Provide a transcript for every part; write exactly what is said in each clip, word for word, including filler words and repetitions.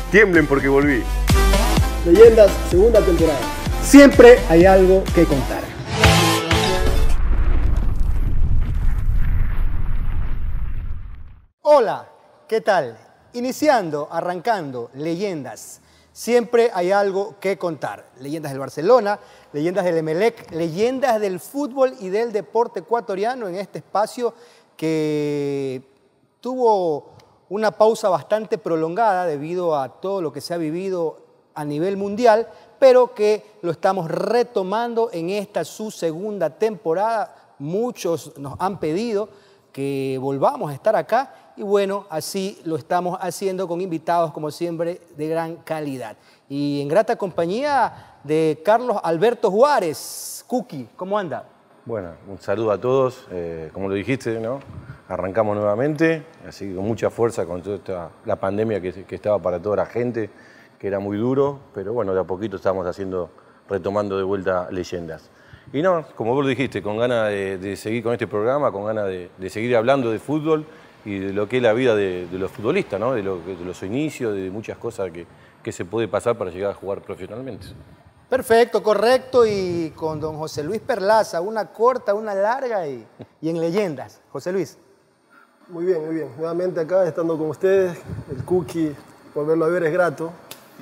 Tiemblen porque volví. Leyendas, segunda temporada. Siempre hay algo que contar. Hola, ¿qué tal? Iniciando, arrancando, Leyendas. Siempre hay algo que contar. Leyendas del Barcelona, leyendas del Emelec, leyendas del fútbol y del deporte ecuatoriano en este espacio que tuvo una pausa bastante prolongada debido a todo lo que se ha vivido a nivel mundial, pero que lo estamos retomando en esta su segunda temporada. Muchos nos han pedido que volvamos a estar acá y bueno, así lo estamos haciendo con invitados como siempre de gran calidad. Y en grata compañía de Carlos Alberto Juárez. Cookie, ¿cómo anda? Bueno, un saludo a todos. Eh, como lo dijiste, ¿no? Arrancamos nuevamente, así con mucha fuerza con toda esta, la pandemia que, que estaba para toda la gente, que era muy duro, pero bueno, de a poquito estamos haciendo, retomando de vuelta Leyendas. Y no, como vos lo dijiste, con ganas de, de seguir con este programa, con ganas de, de seguir hablando de fútbol y de lo que es la vida de, de los futbolistas, ¿no? de, lo, de los inicios, de muchas cosas que, que se puede pasar para llegar a jugar profesionalmente. Perfecto, correcto, y con don José Luis Perlaza, una corta, una larga y, y en Leyendas. José Luis. Muy bien, muy bien. Nuevamente acá, estando con ustedes, el Cookie, volverlo a ver es grato.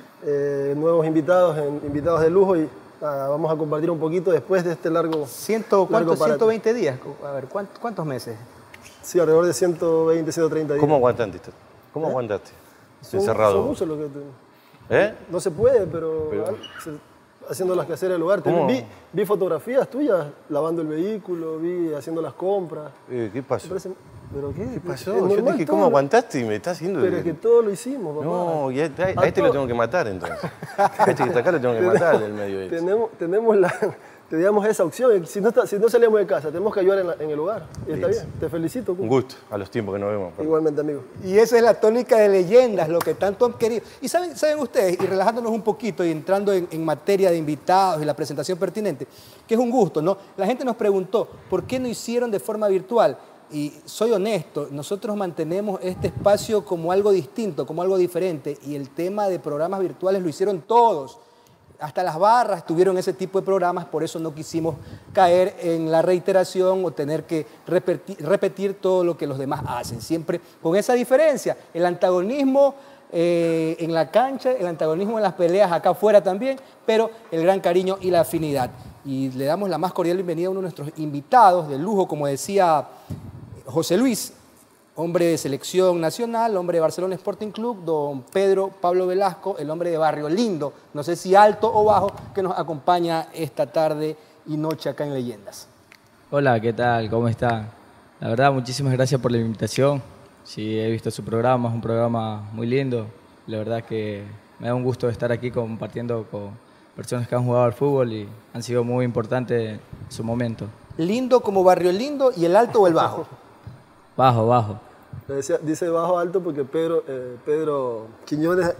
Eh, nuevos invitados, en, invitados de lujo y nada, vamos a compartir un poquito después de este largo... Ciento, ¿cuántos? ciento veinte días. A ver, ¿cuántos, ¿cuántos meses? Sí, alrededor de ciento veinte, ciento treinta días. ¿Cómo aguantaste? ¿Cómo ¿Eh? aguantaste? Son, encerrado. Son muchos lo que te... ¿Eh? No se puede, pero, pero... haciendo las quehaceres del hogar. Vi, vi fotografías tuyas lavando el vehículo, vi haciendo las compras. Eh, ¿Qué pasó? Parece... ¿Pero qué? ¿Qué pasó? Yo dije, ¿cómo aguantaste? Y me está haciendo... Pero es que todo lo hicimos, papá. No, y a, a, a este lo tengo que matar, entonces. A este que está acá lo tengo que matar en el medio de eso. Tenemos, tenemos la... Teníamos esa opción. Si no, está, si no salíamos de casa, tenemos que ayudar en, la, en el hogar. Y está bien. Te felicito. Un gusto. A los tiempos que nos vemos. Por Igualmente, amigo. Y esa es la tónica de Leyendas, lo que tanto han querido. Y saben, saben ustedes, y relajándonos un poquito y entrando en, en materia de invitados y la presentación pertinente, que es un gusto, ¿no? La gente nos preguntó, ¿por qué no hicieron de forma virtual? Y soy honesto, nosotros mantenemos este espacio como algo distinto, como algo diferente, y el tema de programas virtuales lo hicieron todos. Hasta las barras tuvieron ese tipo de programas, por eso no quisimos caer en la reiteración o tener que repetir, repetir todo lo que los demás hacen. Siempre con esa diferencia, el antagonismo eh, en la cancha, el antagonismo en las peleas acá afuera también, pero el gran cariño y la afinidad. Y le damos la más cordial bienvenida a uno de nuestros invitados de lujo, como decía José Luis, hombre de selección nacional, hombre de Barcelona Sporting Club, don Pedro Pablo Velasco, el hombre de Barrio Lindo, no sé si alto o bajo, que nos acompaña esta tarde y noche acá en Leyendas. Hola, ¿qué tal? ¿Cómo están? La verdad, muchísimas gracias por la invitación. Sí, he visto su programa, es un programa muy lindo. La verdad que me da un gusto estar aquí compartiendo con personas que han jugado al fútbol y han sido muy importantes en su momento. ¿Lindo como Barrio Lindo y el alto o el bajo? Bajo, bajo. Decía, dice bajo alto porque Pedro, eh, Pedro Quiñones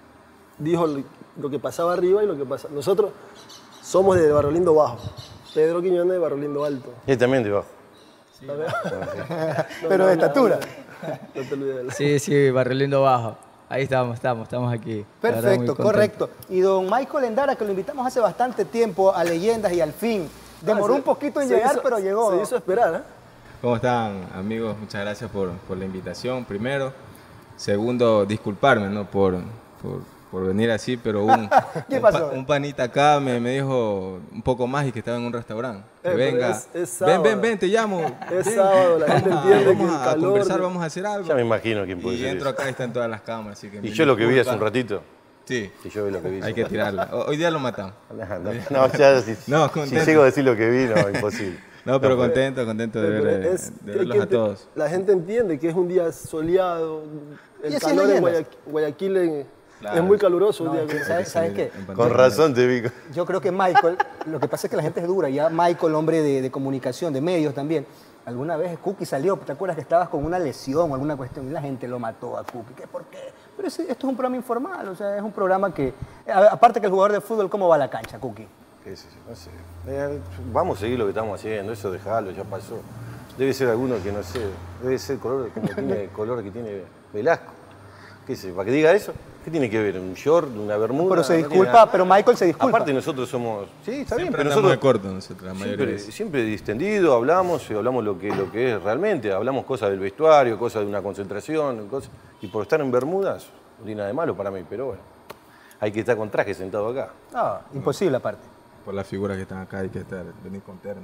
dijo lo que pasaba arriba y lo que pasa. Nosotros somos de Barrio Lindo bajo. Pedro Quiñones de Barrio Lindo alto. Y también de bajo. Sí, no, pero de estatura. No, no te olvides. Sí, sí, Barrio Lindo bajo. Ahí estamos, estamos, estamos aquí. Perfecto, correcto. Y don Michael Endara, que lo invitamos hace bastante tiempo a Leyendas y al fin. Demoró ah, se, un poquito en llegar, hizo, pero llegó. Se hizo esperar, ¿eh? ¿Cómo están, amigos? Muchas gracias por, por la invitación, primero. Segundo, disculparme, ¿no? por, por, por venir así, pero un, ¿Qué un, pasó? Pa, un panita acá me, me dijo un poco más y que estaba en un restaurante. Que eh, venga, es, es ven, ven, ven, te llamo. Es ven. sábado, la gente entiende vamos que el a calor conversar, de... vamos a hacer algo. Ya me imagino quién puede y ser. Y entro eso. acá y están todas las cámaras. Así que y yo lo que vi hace un ratito. Sí. Si yo vi lo que vi. Hay que tirarla. Hoy día lo matamos. No, no, no ya si, no, si llego a decir lo que vi, no, imposible. No, pero contento, contento de, ver, es, de verlos a todos. La gente entiende que es un día soleado, el calor en Guayaquil, Guayaquil en, claro. Es muy caluroso. No, un día que, que, ¿sabes, ¿sabes qué? Con razón te vi. Yo creo que Michael, lo que pasa es que la gente es dura, ya Michael, hombre de, de comunicación, de medios también, alguna vez Cookie salió, ¿te acuerdas que estabas con una lesión o alguna cuestión? Y la gente lo mató a Cookie, ¿qué? ¿Por qué? Pero ese, esto es un programa informal, o sea, es un programa que, aparte que el jugador de fútbol, ¿cómo va a la cancha, Cookie? ¿Qué sé yo? No sé. Eh, vamos a seguir lo que estamos haciendo, eso dejalo, ya pasó. Debe ser alguno que no sé, debe ser el color, como tiene el color que tiene Velasco. ¿Qué sé? ¿Para que diga eso? ¿Qué tiene que ver? ¿Un short, una bermuda? Pero se No tiene disculpa, nada. pero Michael se disculpa. Aparte nosotros somos... Sí, está bien, Siempre pero andamos nosotros... de corto nosotros, la mayoría Siempre, de veces. siempre distendido, hablamos, y hablamos lo que, lo que es realmente, hablamos cosas del vestuario, cosas de una concentración, cosas, y por estar en Bermudas, no tiene nada de malo para mí, pero bueno, hay que estar con traje sentado acá. Ah, imposible aparte. Por las figuras que están acá hay que estar, venir con terno.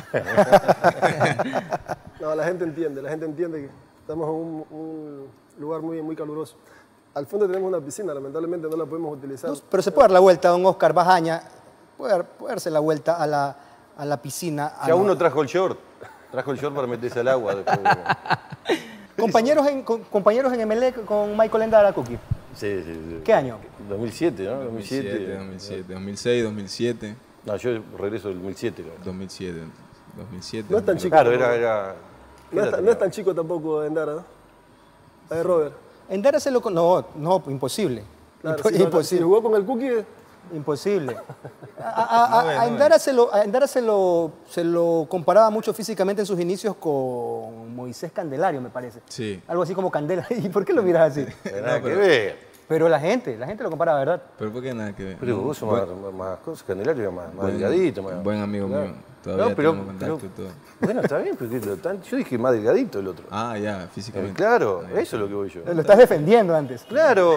No, la gente entiende, la gente entiende que estamos en un, un lugar muy, muy caluroso. Al fondo tenemos una piscina, lamentablemente no la podemos utilizar. No, pero se puede dar la vuelta, don Oscar Bajaña, puede, dar- puede darse la vuelta a la, a la piscina. Si a aún la- no trajo el short, trajo el short para meterse al agua. Después, compañeros, en, co- compañeros en Emelec con Michael Endara, Cookie. sí, sí, sí. ¿Qué año? dos mil siete, ¿no? dos mil siete, dos mil siete, dos mil seis, dos mil siete, No, yo regreso del dos mil siete. Claro, dos mil siete, dos mil siete. No es tan chico. Claro, era... era No es, tan- no es tan chico tampoco Endara, ¿no? A ver, Robert. Endara se lo... con- No, no, imposible. Claro, Impo- si, si imposible. jugó con el Cookie, Imposible. A, a- a- No, a no, Endara, se lo, a Endara se, lo, se lo comparaba mucho físicamente en sus inicios con Moisés Candelario, me parece. Sí. Algo así como Candela. ¿Y por qué lo miras así? nada que ver. Pero la gente, la gente lo comparaba, ¿verdad? Pero ¿por qué nada que ver? Pero No, vos sos buen- más, más cosas, Candelario era más, más buen- delgadito. Más, Buen amigo claro. mío. Todavía No, pero- tenemos contacto pero- y todo. Bueno, está bien, pero que lo tan- yo dije más delgadito el otro. Ah, ya, Eh, físicamente. claro, eso es lo que voy yo. Lo estás defendiendo antes. Claro.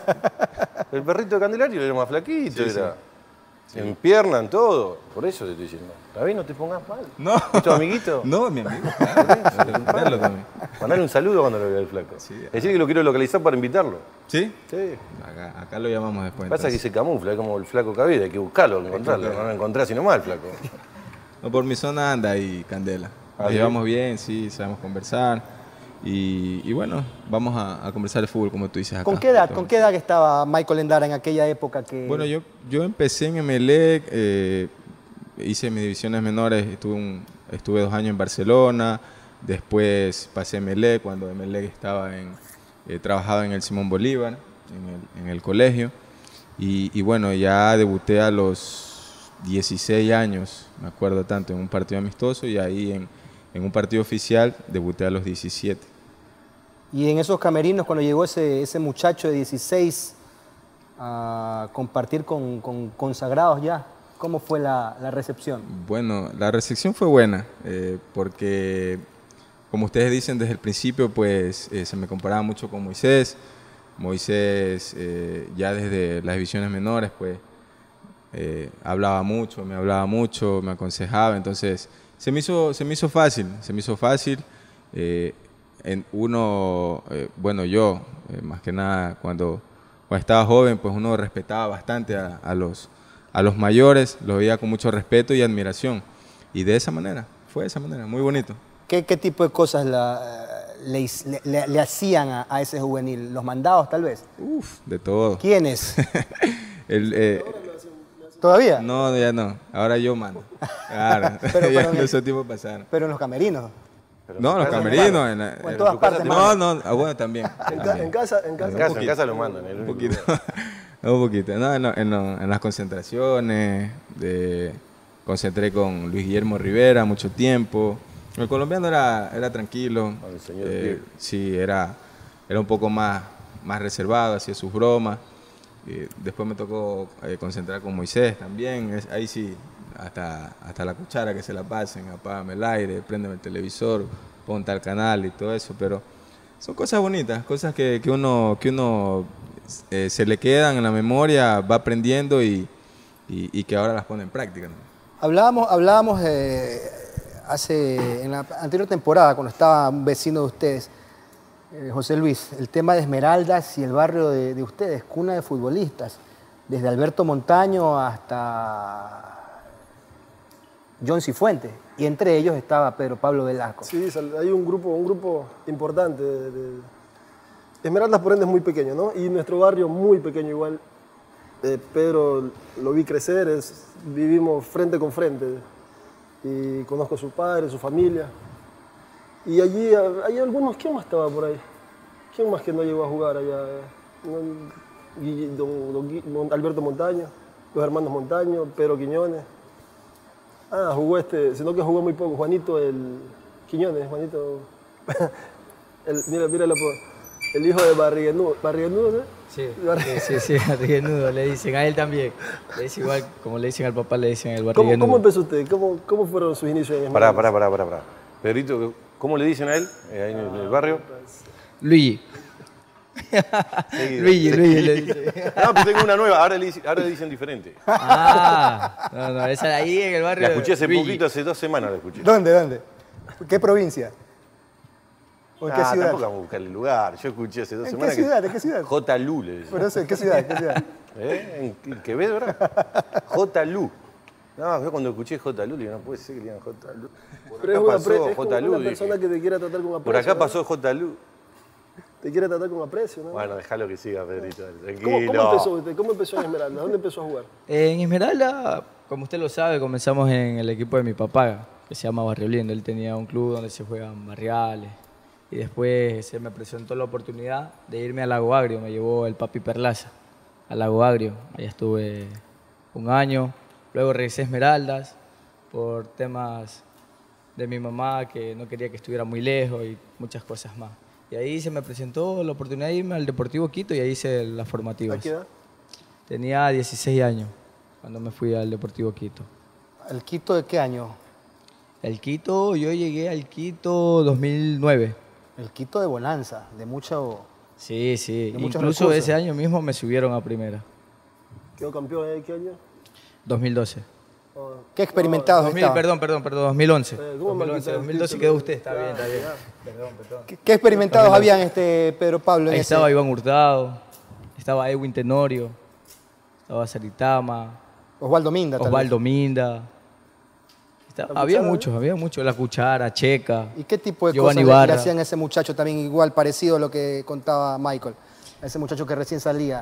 El perrito de Candelario era más flaquito, Sí, era. En pierna, en todo. Por eso te estoy diciendo. Está bien, no te pongas mal. No. ¿Es tu amiguito? No, mi amigo. Claro, verlo también. Mandale un saludo cuando lo vea el flaco. Sí. Decir que lo quiero localizar para invitarlo. ¿Sí? Sí. Acá, acá lo llamamos después. Pasa que entonces. se camufla, es como el flaco Cabida, hay que buscarlo, encontrarlo. No lo encontrás sino mal, flaco. No, por mi zona anda y Candela. Ah, Nos ¿sí? llevamos bien, sí, sabemos conversar. Y, y bueno, vamos a, a conversar de fútbol, como tú dices acá. ¿Con qué edad, con qué edad estaba Michael Endara en aquella época que... Bueno, yo, yo empecé en Emelec, eh, hice mis divisiones menores, estuve, un- estuve dos años en Barcelona, después pasé a Emelec, cuando Emelec estaba en, eh, trabajaba en el Simón Bolívar, en el, en el colegio, y, y bueno, ya debuté a los dieciséis años, me acuerdo tanto, en un partido amistoso, y ahí en, en un partido oficial debuté a los diecisiete. Y en esos camerinos, cuando llegó ese, ese muchacho de dieciséis a compartir con, con consagrados ya, ¿cómo fue la, la recepción? Bueno, la recepción fue buena, eh, porque como ustedes dicen desde el principio, pues eh, se me comparaba mucho con Moisés. Moisés eh, ya desde las divisiones menores, pues eh, hablaba mucho, me hablaba mucho, me aconsejaba, entonces se me hizo, se me hizo fácil, se me hizo fácil. eh, en uno, eh, bueno, yo, eh, más que nada, cuando, cuando estaba joven, pues uno respetaba bastante a, a los, a los mayores, los veía con mucho respeto y admiración. Y de esa manera, fue de esa manera, muy bonito. ¿Qué, qué tipo de cosas la- le, le- le- le hacían a, a ese juvenil? ¿Los mandados, tal vez? Uf, de todo. ¿Quiénes? El, eh, ¿Todavía? no, ya no, ahora yo mando. Claro, Pero- ya pero- no esos tiempos pasaron. Pero en los camerinos. No, los camerinos. En, la- O en todas tu partes, casa- No, no, ah, bueno, también. en, ca- también. en casa, en casa. En casa, en casa lo mandan. el Un único poquito. lugar. un poquito. No, en, lo- en lo- en las concentraciones, de, concentré con Luis Guillermo Rivera mucho tiempo. El colombiano era, era tranquilo. Con el señor eh, Piero. sí, era, era un poco más, más reservado, hacía sus bromas. Eh, después me tocó eh, concentrar con Moisés también. Es- ahí sí, hasta, hasta la cuchara que se la pasen, apágame el aire, préndeme el televisor, pon tal canal y todo eso. Pero son cosas bonitas, cosas que, que uno, que uno eh, se le quedan en la memoria, va aprendiendo y, y, y que ahora las pone en práctica, ¿no? Hablábamos, hablábamos eh, hace, en la anterior temporada, cuando estaba un vecino de ustedes, eh, José Luis, el tema de Esmeraldas y el barrio de, de ustedes, cuna de futbolistas, desde Alberto Montaño hasta John Cifuentes, y entre ellos estaba Pedro Pablo Velasco. Sí, sal- hay un grupo, un grupo importante. De, de- Esmeraldas, por ende, es muy pequeño, ¿no? Y nuestro barrio muy pequeño igual. Eh, Pedro lo vi crecer, es, vivimos frente con frente. Y conozco a su padre, su familia. Y allí ah, hay algunos, ¿quién más estaba por ahí? ¿Quién más que no llegó a jugar allá? No, Guille- don- don Gui- Mon- Alberto Montaño, los hermanos Montaño, Pedro Quiñones. Ah, jugó este, sino que jugó muy poco, Juanito el Quiñones, Juanito. el, mira, mira la po- el hijo de Barriguenudo, Barriguenudo, ¿no? Sí, sí, sí, sí, barriguenudo, le dicen a él también. Le dicen igual, como le dicen al papá, le dicen el ¿Cómo, barriguenudo. ¿Cómo empezó usted? ¿Cómo, ¿Cómo fueron sus inicios en Pará, Esmeraldas? pará, pará, pará, pará. Pedrito, ¿cómo le dicen a él eh, ahí en el, en el barrio? Luigi. Seguido. Luigi, Luigi le dicen. No, pero tengo una nueva, ahora le, dicen- ahora le dicen diferente. Ah, no, no, esa de ahí en el barrio. La escuché hace Luigi. poquito, hace dos semanas la escuché. ¿Dónde, dónde? ¿Qué provincia? ¿O en qué Ah, ciudad? tampoco vamos a buscar el lugar. Yo escuché hace dos ¿En qué semanas ciudad? ¿En qué ciudad? J. Lu le decían. Pero no sé, ¿qué ciudad? ¿Qué ciudad? ¿Eh? ¿En Quevedo, verdad? J. Lu. No, yo cuando escuché J. Lu, digo, no puede ser que le digan J. Lu. Por Pero es acá una, pasó pre- es como J. Lu. una dije. persona que te quiere tratar con aprecio. Por acá ¿no? pasó J. Lu. Te quiere tratar con aprecio, ¿no? Bueno, déjalo que siga, Pedrito. Tranquilo. ¿Cómo, cómo empezó usted? ¿Cómo empezó en Esmeralda? ¿Dónde empezó a jugar? En Esmeralda, como usted lo sabe, comenzamos en el equipo de mi papá, que se llama Barrio Lindo. Él tenía un club donde se juegan barriales. Y después se me presentó la oportunidad de irme a Lago Agrio. Me llevó el papi Perlaza a Lago Agrio. Allá estuve un año. Luego regresé a Esmeraldas por temas de mi mamá, que no quería que estuviera muy lejos y muchas cosas más. Y ahí se me presentó la oportunidad de irme al Deportivo Quito y ahí hice las formativas. ¿A qué edad? Tenía dieciséis años cuando me fui al Deportivo Quito. ¿El Quito de qué año? El Quito, yo llegué al Quito dos mil nueve. El Quito de Bonanza, de mucho... Sí, sí. De muchos Incluso recursos. ese año mismo me subieron a primera. ¿Quedó campeón en qué año? dos mil doce. Oh, ¿Qué experimentados dos mil, estaban? perdón, perdón, perdón, dos mil once. Eh, ¿cómo me dos mil once, quitaste el dos mil doce título? quedó usted, está bien, está Claro, bien. ya. Perdón, perdón. ¿Qué, qué experimentados habían, este, Pedro Pablo, en Ahí ese? estaba Iván Hurtado, estaba Edwin Tenorio, estaba Saritama, Osvaldo Minda, tal vez. Osvaldo Minda. Estaba- ¿La había Cuchara? muchos, había muchos. La Cuchara, Checa. ¿Y qué tipo de Giovanni cosas le- le, Barra. hacían a ese muchacho también igual, parecido a lo que contaba Michael? A ese muchacho que recién salía.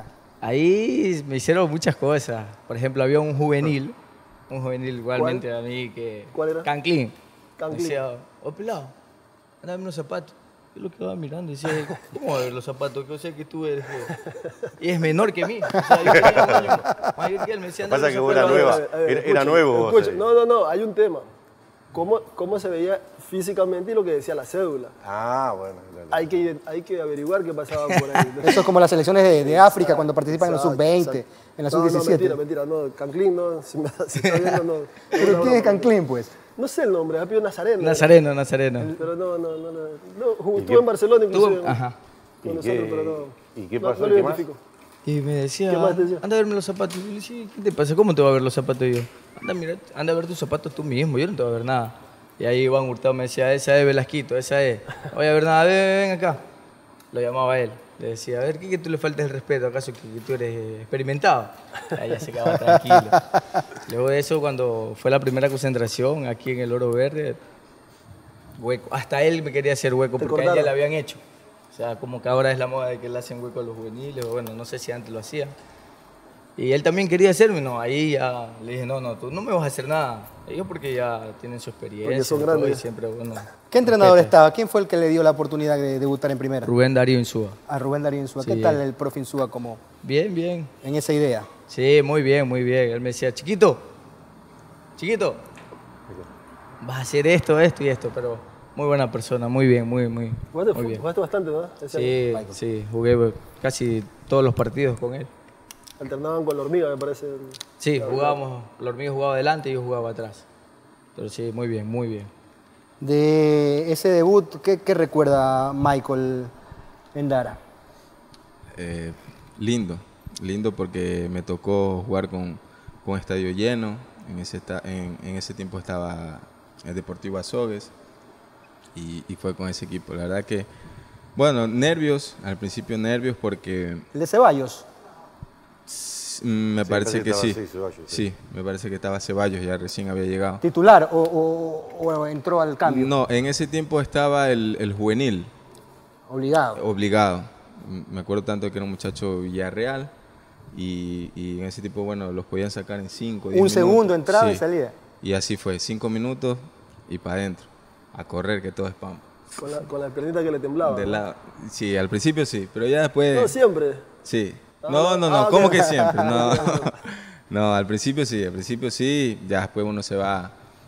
Ahí me hicieron muchas cosas. Por ejemplo, había un juvenil, un juvenil igualmente a mí que... ¿Cuál era? Canclín. Canclín. Decía, oh pelado, anda a ver unos zapatos. Yo lo quedaba mirando y decía, ¿cómo a ver los zapatos? Que yo sé que tú eres... eh, Y es menor que mí. O sea, yo tenía un año mayor que él. Me decía, anda a Pasa ver que los vos eras zapatos. nueva. A ver, a ver, Era- era escuche, nuevo vos escuche. ahí. No, no, no, hay un tema. ¿Cómo, ¿Cómo se veía físicamente y lo que decía la cédula? Ah, bueno. claro. Hay que, hay que averiguar qué pasaba por ahí. Eso es como las selecciones de, de África cuando participan en los Exacto, sub veinte, exacto. en la No, sub no, diecisiete. mentira, mentira. No, Canclín, no. Si me si está viendo, no. ¿Pero no, quién no, es Canclín, pues? No sé el nombre, apellido Nazareno. Nazareno, Nazareno. Pero no, no, no. no. no jugó- estuvo en Barcelona inclusive. Tuvo- ajá. Con ¿Y nosotros, qué- pero no. y qué no- pasó? No lo ¿Qué más? identifico. Y me decía, ¿Qué más te decía? anda a verme los zapatos. Y yo le decía, ¿qué te pasa? ¿Cómo te va a ver los zapatos? Y yo, anda, mira, anda a ver tus zapatos tú mismo, yo no te voy a ver nada. Y ahí Iván Hurtado me decía, esa es Velasquito, esa es. No voy a ver nada, ven, ven acá. Lo llamaba a él. Le decía, a ver, ¿qué que tú le faltas el respeto? ¿Acaso que, que tú eres eh, experimentado? Ahí ya se quedaba tranquilo. Luego de eso, cuando fue la primera concentración aquí en el Oro Verde, hueco. Hasta él me quería hacer hueco Te porque a él ya cortaron. le habían hecho. O sea, como que ahora es la moda de que le hacen hueco a los juveniles, o bueno, no sé si antes lo hacía. Y él también quería hacerme, no, ahí ya le dije, no, no, tú no me vas a hacer nada. Ellos porque ya tienen su experiencia. Porque son y todo, y grandes. siempre, bueno, ¿Qué entrenador respeto. estaba? ¿Quién fue el que le dio la oportunidad de debutar en primera? Rubén Darío Insúa. A Rubén Darío Insúa. ¿Qué Sí. tal el profe Insúa como Bien, bien. en esa idea? Sí, muy bien, muy bien. Él me decía, chiquito, chiquito, vas a hacer esto, esto y esto, pero muy buena persona, muy bien, muy, muy, Jugaste, muy bien. jugaste bastante, ¿no? Ese Sí, año. sí, jugué casi todos los partidos con él. Alternaban con la hormiga, me parece. Sí, jugábamos, el hormiga jugaba adelante y yo jugaba atrás. Pero sí, muy bien, muy bien. De ese debut, ¿qué, qué recuerda Michael Endara? Eh, lindo, lindo porque me tocó jugar con, con estadio lleno. En ese, esta- en, en ese tiempo estaba el Deportivo Azogues y, y fue con ese equipo. La verdad que, bueno, nervios, al principio nervios porque ¿El de Ceballos? s- me Sí, parece parece que que sí. estaba así, Ceballos, sí. Sí, me parece que estaba Ceballos, ya recién había llegado. ¿Titular o, o- o entró al cambio? No, en ese tiempo estaba el, el juvenil, Obligado. obligado. M- Me acuerdo tanto que era un muchacho Villarreal y, y en ese tiempo, bueno, los podían sacar en cinco, diez Un minutos. segundo entraba y Sí. salía. Y así fue, cinco minutos y para adentro, a correr que todo es pampa. Con la, con la piernita que le temblaba. De ¿no? lado. Sí, al principio sí, pero ya después... No, siempre. Sí. Ah, No, no, no, ah, ¿cómo ok. que siempre? No. No, al principio sí, al principio sí, ya después uno se va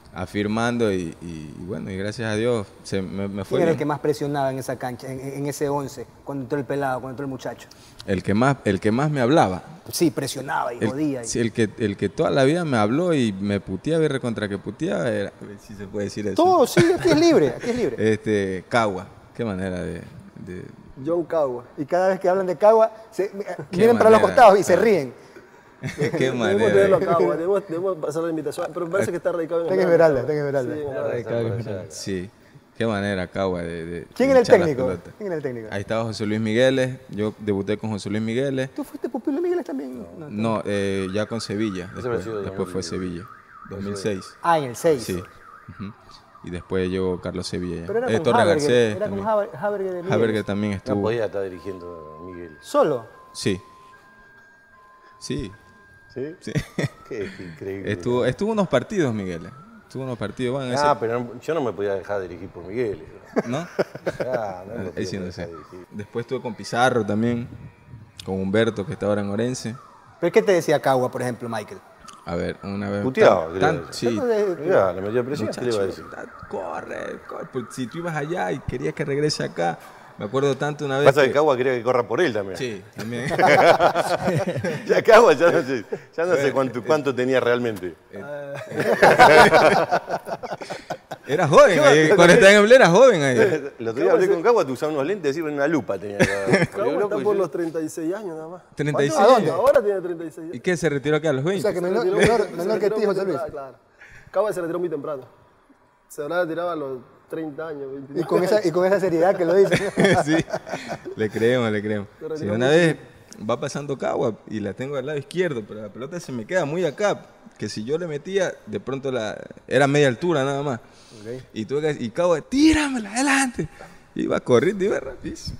afirmando y, y, y bueno, y gracias a Dios se, me, me fue ¿Quién era el bien. que más presionaba en esa cancha, en, en ese once, cuando entró el pelado, cuando entró el muchacho? El que más, el que más me hablaba. Sí, presionaba y El, jodía. Y... sí, el, que, el que toda la vida me habló y me puteaba y recontra que puteaba, era, a ver si se puede decir eso. Todo, sí, aquí es libre, aquí es libre. Este, Cagua, qué manera de... de John Cagua. Y cada vez que hablan de Cagua, se, miren para los manera. costados y se Ah. ríen. qué Debemos tenerlo manera. a Cagua, debemos, debemos pasar la invitación. Pero me parece que está radicado en Está en Esmeralda, está en Esmeralda. Sí, en Está radicado en Esmeralda. Sí, qué manera Cagua de, de ¿Quién de era el echar las técnico? pelotas. ¿Quién era el técnico? Ahí estaba José Luis Migueles, yo debuté con José Luis Migueles. ¿Tú fuiste pupilo Miguel también? No, no. No, eh, ya con Sevilla, Ese después, habrá sido después fue dos mil Sevilla, dos mil seis. Ah, en el seis. Sí. Ujú. Y después llegó Carlos Sevilla. Pero era Eh, con Torre Haberger, Garcés era con también. Haber- Haberger de Miguel. Haberger también No estuvo. podía estar dirigiendo Miguel. ¿Solo? Sí. Sí. ¿Sí? Sí. Qué increíble. Estuvo, estuvo unos partidos, Miguel. Estuvo unos partidos. Bueno, Ah, ese- pero no- yo no me podía dejar dirigir por Miguel. ¿no? Ah, no me Ahí podía sí no dejar sé. dirigir. Después estuve con Pizarro también, con Humberto, que está ahora en Orense. ¿Pero qué te decía Cagua, por ejemplo, Michael? A ver, una vez. Puteaba, tan- quería tan- decir. sí. Mirá, le metía presión, ¿qué le iba a Muchacho, decir? ta- corre, corre. Porque si tú ibas allá y querías que regrese acá, me acuerdo tanto una vez. Pasa que que- Cagua quería que corra por él también. Sí, también. Ya Cagua ya no sé, ya no sé cuánto, cuánto tenía realmente. Era joven ahí. Cuando estaba en Eble era joven ahí. El otro día hablé con Cagua, te usaba unos lentes y una lupa tenía. Cagua está por los treinta y seis años nada más. treinta y seis. ¿A dónde? Ahora tiene treinta y seis ¿Y años. qué? ¿Se retiró acá a los O veinte? sea, que menor, Se retiró- menor, se menor que retiró ti, muy José Luis. temprano, Claro. Cagua se retiró muy temprano. Se habrá retirado a los treinta años, Y veintinueve. con, esa, y con esa seriedad que lo dice. Sí, le creemos, le creemos. Se retiró Si una mucho. vez va pasando Cagua y la tengo al lado izquierdo, pero la pelota se me queda muy acá, que si yo le metía, de pronto la era media altura nada más. Y tuve que, y Cagua, tíramela adelante. Y iba corriendo, iba rapidísimo.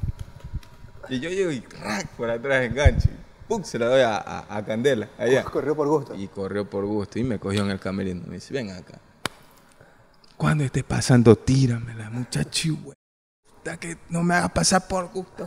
Y yo llego y ¡rac! Por atrás engancho. Y ¡pum! Se la doy a, a- a Candela, allá. Corrió por gusto. Y corrió por gusto y me cogió en el camerino. Me dice, ven acá. Cuando estés pasando, tíramela, muchacho, güey. Hasta que no me hagas pasar por gusto.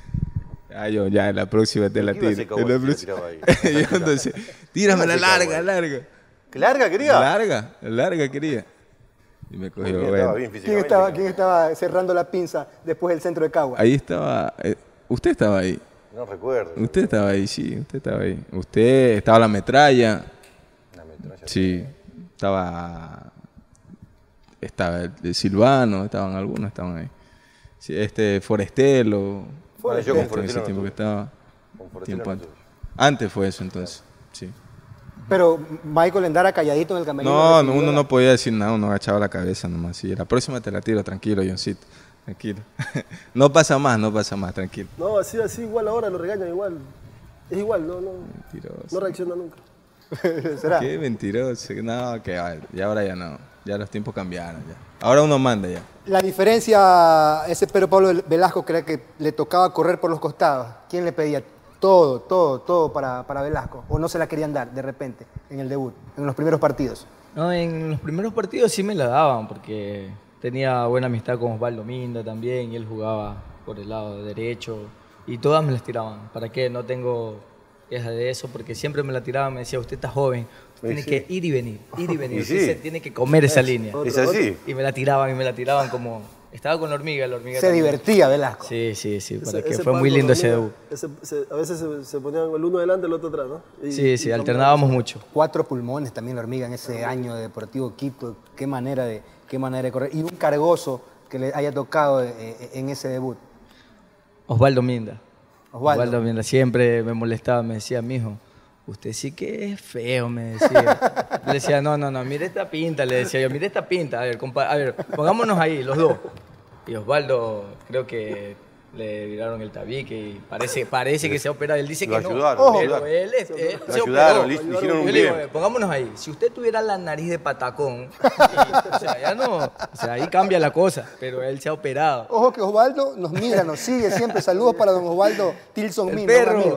Ah, yo ya en la próxima te la ¿Qué iba a tiro. hacer Cagua En la si la próxima- tiraba ahí? yo entonces, tíramela ¿Qué iba a hacer larga, Cagua larga. ¿Qué larga quería? Larga, larga quería. Y me cogió, Porque bueno. estaba bien ¿Quién físicamente. estaba, ¿Quién estaba cerrando la pinza después del centro de Cagua? Ahí estaba, eh, usted estaba ahí. No recuerdo. Usted estaba ahí, sí, usted estaba ahí. Usted estaba la metralla. Una metralla. Sí, estaba estaba el de Silvano, estaban algunos, estaban ahí. Sí, este Forestelo. Bueno, yo con este, en ese Forestelo no tiempo que estuve. estaba. Con Forestelo Tiempo no antes. estuve. Antes fue eso entonces. Sí. Pero Michael andara calladito en el camerino. No, no, recibió uno la- no podía decir nada, uno agachaba la cabeza nomás. Sí, la próxima te la tiro, tranquilo, Johncito. Tranquilo. No pasa más, no pasa más, tranquilo. No, así, así igual ahora lo regañan igual. Es igual, no, no, Mentiroso. no reacciona nunca. ¿Será? Qué mentiroso. No, que va, ya ahora ya no. Ya los tiempos cambiaron ya. Ahora uno manda ya. La diferencia, ese Pedro Pablo Velasco cree que le tocaba correr por los costados. ¿Quién le pedía todo, todo, todo para, para Velasco? ¿O no se la querían dar de repente en el debut, en los primeros partidos? No, en los primeros partidos sí me la daban porque tenía buena amistad con Osvaldo Minda también y él jugaba por el lado derecho y todas me las tiraban. ¿Para qué? No tengo queja de eso porque siempre me la tiraban, me decía, usted está joven, usted tiene sí. que ir y venir, ir y venir, Y usted sí. se tiene que comer esa línea. Es así. Y me la tiraban y me la tiraban como... Estaba con la hormiga, la hormiga Se también. divertía Velasco. Sí, sí, sí, para Ese- que ese fue par muy con lindo ese hormiga, debut. ese- se- a veces se, se ponían el uno delante y el otro atrás, ¿no? Y- Sí, sí, y alternábamos mucho. Cuatro pulmones también la hormiga en ese año de Deportivo Quito. Qué manera de, qué manera de correr. Y un cargoso que le haya tocado eh, eh, en ese debut. Osvaldo Minda. Osvaldo. Osvaldo Minda siempre me molestaba, me decía, mijo, usted sí que es feo, me decía. Yo le decía, no, no, no, mire esta pinta, le decía yo, mire esta pinta, a ver, compa- a ver, pongámonos ahí, los dos. Y Osvaldo, creo que le viraron el tabique y parece, parece que se ha operado. Él dice Lo que no, ayudaron, lo pero ayudaron. él, es- él Lo se ayudaron, operó. le- le hicieron un Yo le digo, bien. eh, pongámonos ahí, si usted tuviera la nariz de patacón, y, o sea, ya no, o sea, ahí cambia la cosa, pero él se ha operado. Ojo que Osvaldo nos mira, nos sigue siempre. Saludos para don Osvaldo Tilson El Min, perro. un amigo.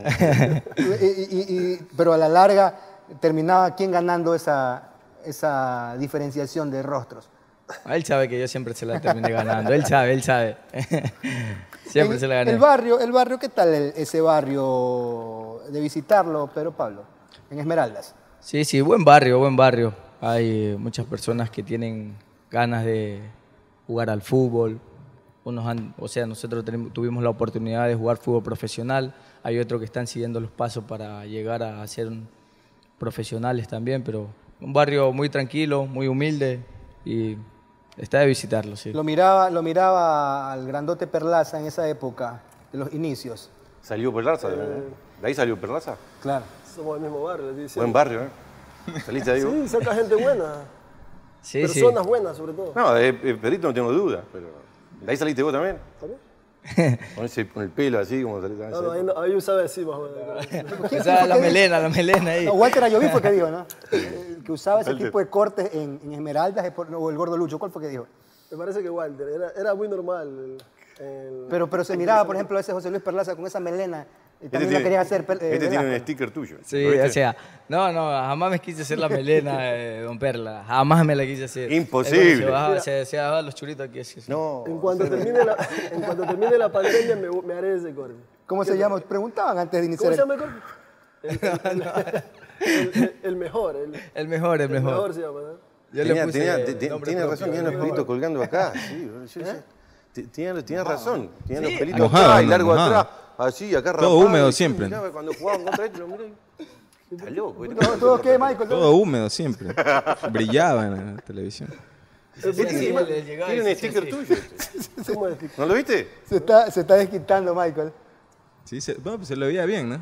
Y- y- y- pero a la larga terminaba quién ganando esa, esa diferenciación de rostros. Él sabe que yo siempre se la terminé ganando, él sabe, él sabe. Siempre En- se la gané. El barrio, el barrio, ¿qué tal el- ese barrio de visitarlo, Pedro Pablo? En Esmeraldas. Sí, sí, buen barrio, buen barrio. Hay muchas personas que tienen ganas de jugar al fútbol. Unos han, o sea, nosotros tenemos, tuvimos la oportunidad de jugar fútbol profesional. Hay otros que están siguiendo los pasos para llegar a ser profesionales también, pero un barrio muy tranquilo, muy humilde y está de visitarlo, sí. Lo miraba, lo miraba al grandote Perlaza en esa época, de los inicios. ¿Salió Perlaza? Eh, ¿De ahí salió Perlaza? Claro. Somos del mismo barrio. ¿Sí? Buen barrio, ¿eh? ¿Saliste ahí vos? Sí, saca gente buena. Sí, Personas sí. buenas, sobre todo. No, de, de Pedrito no tengo duda, pero... ¿De ahí saliste vos también? ¿También? Con, ese, con el pelo así, como saliste No, no, ahí, no, ahí usaba así más o menos. Esa la melena, la melena ahí. No, Walter Ayoví fue que dijo, ¿no? El que usaba ese tipo de cortes en, en Esmeraldas es por- o el gordo Lucho. ¿Cuál fue que dijo? Me parece que Walter, era, era muy normal. El, el- Pero, pero se miraba, por ejemplo, ese José Luis Perlaza con esa melena. Y Este también la tiene, quería hacer. eh, este tiene ¿verdad? un sticker tuyo. Sí, ¿lo viste? o sea, no, no, jamás me quise hacer la melena, eh, don Perla. Jamás me la quise hacer. Imposible. Es como Se, baja- se, se bajaban los churitos aquí. Así, así. No. En cuanto, termine la, en cuanto termine la pandemia, me, me haré ese corte. ¿Cómo se llama? Preguntaban antes de iniciar. ¿Cómo se el- llama el corte? El, el- el- el mejor. El, El mejor, el el mejor. mejor se llama, ¿no? Yo Tenía, le puse tenía, el te- te- nombre tiene propio, razón, tiene el los mejor. pelitos colgando acá. Sí, sí, sí. T- Tiene, tiene razón, tiene Sí, los pelitos mojado, acá y no, largo mojado. atrás. Así, acá Todo rapado, húmedo y sí, siempre. mirá, cuando jugaban contra este, lo mirá y- Está loco. ¿viste? ¿Todo, todo qué, Michael? Todo húmedo siempre. Brillaba en la televisión. El Sí, Putin sí, igual- le llegaba Tiene y un se hacía sticker así. tuyo. este. ¿Cómo es? ¿No lo viste? Se está, se está desquitando, Michael. Sí, se, bueno, pues se lo veía bien, ¿no?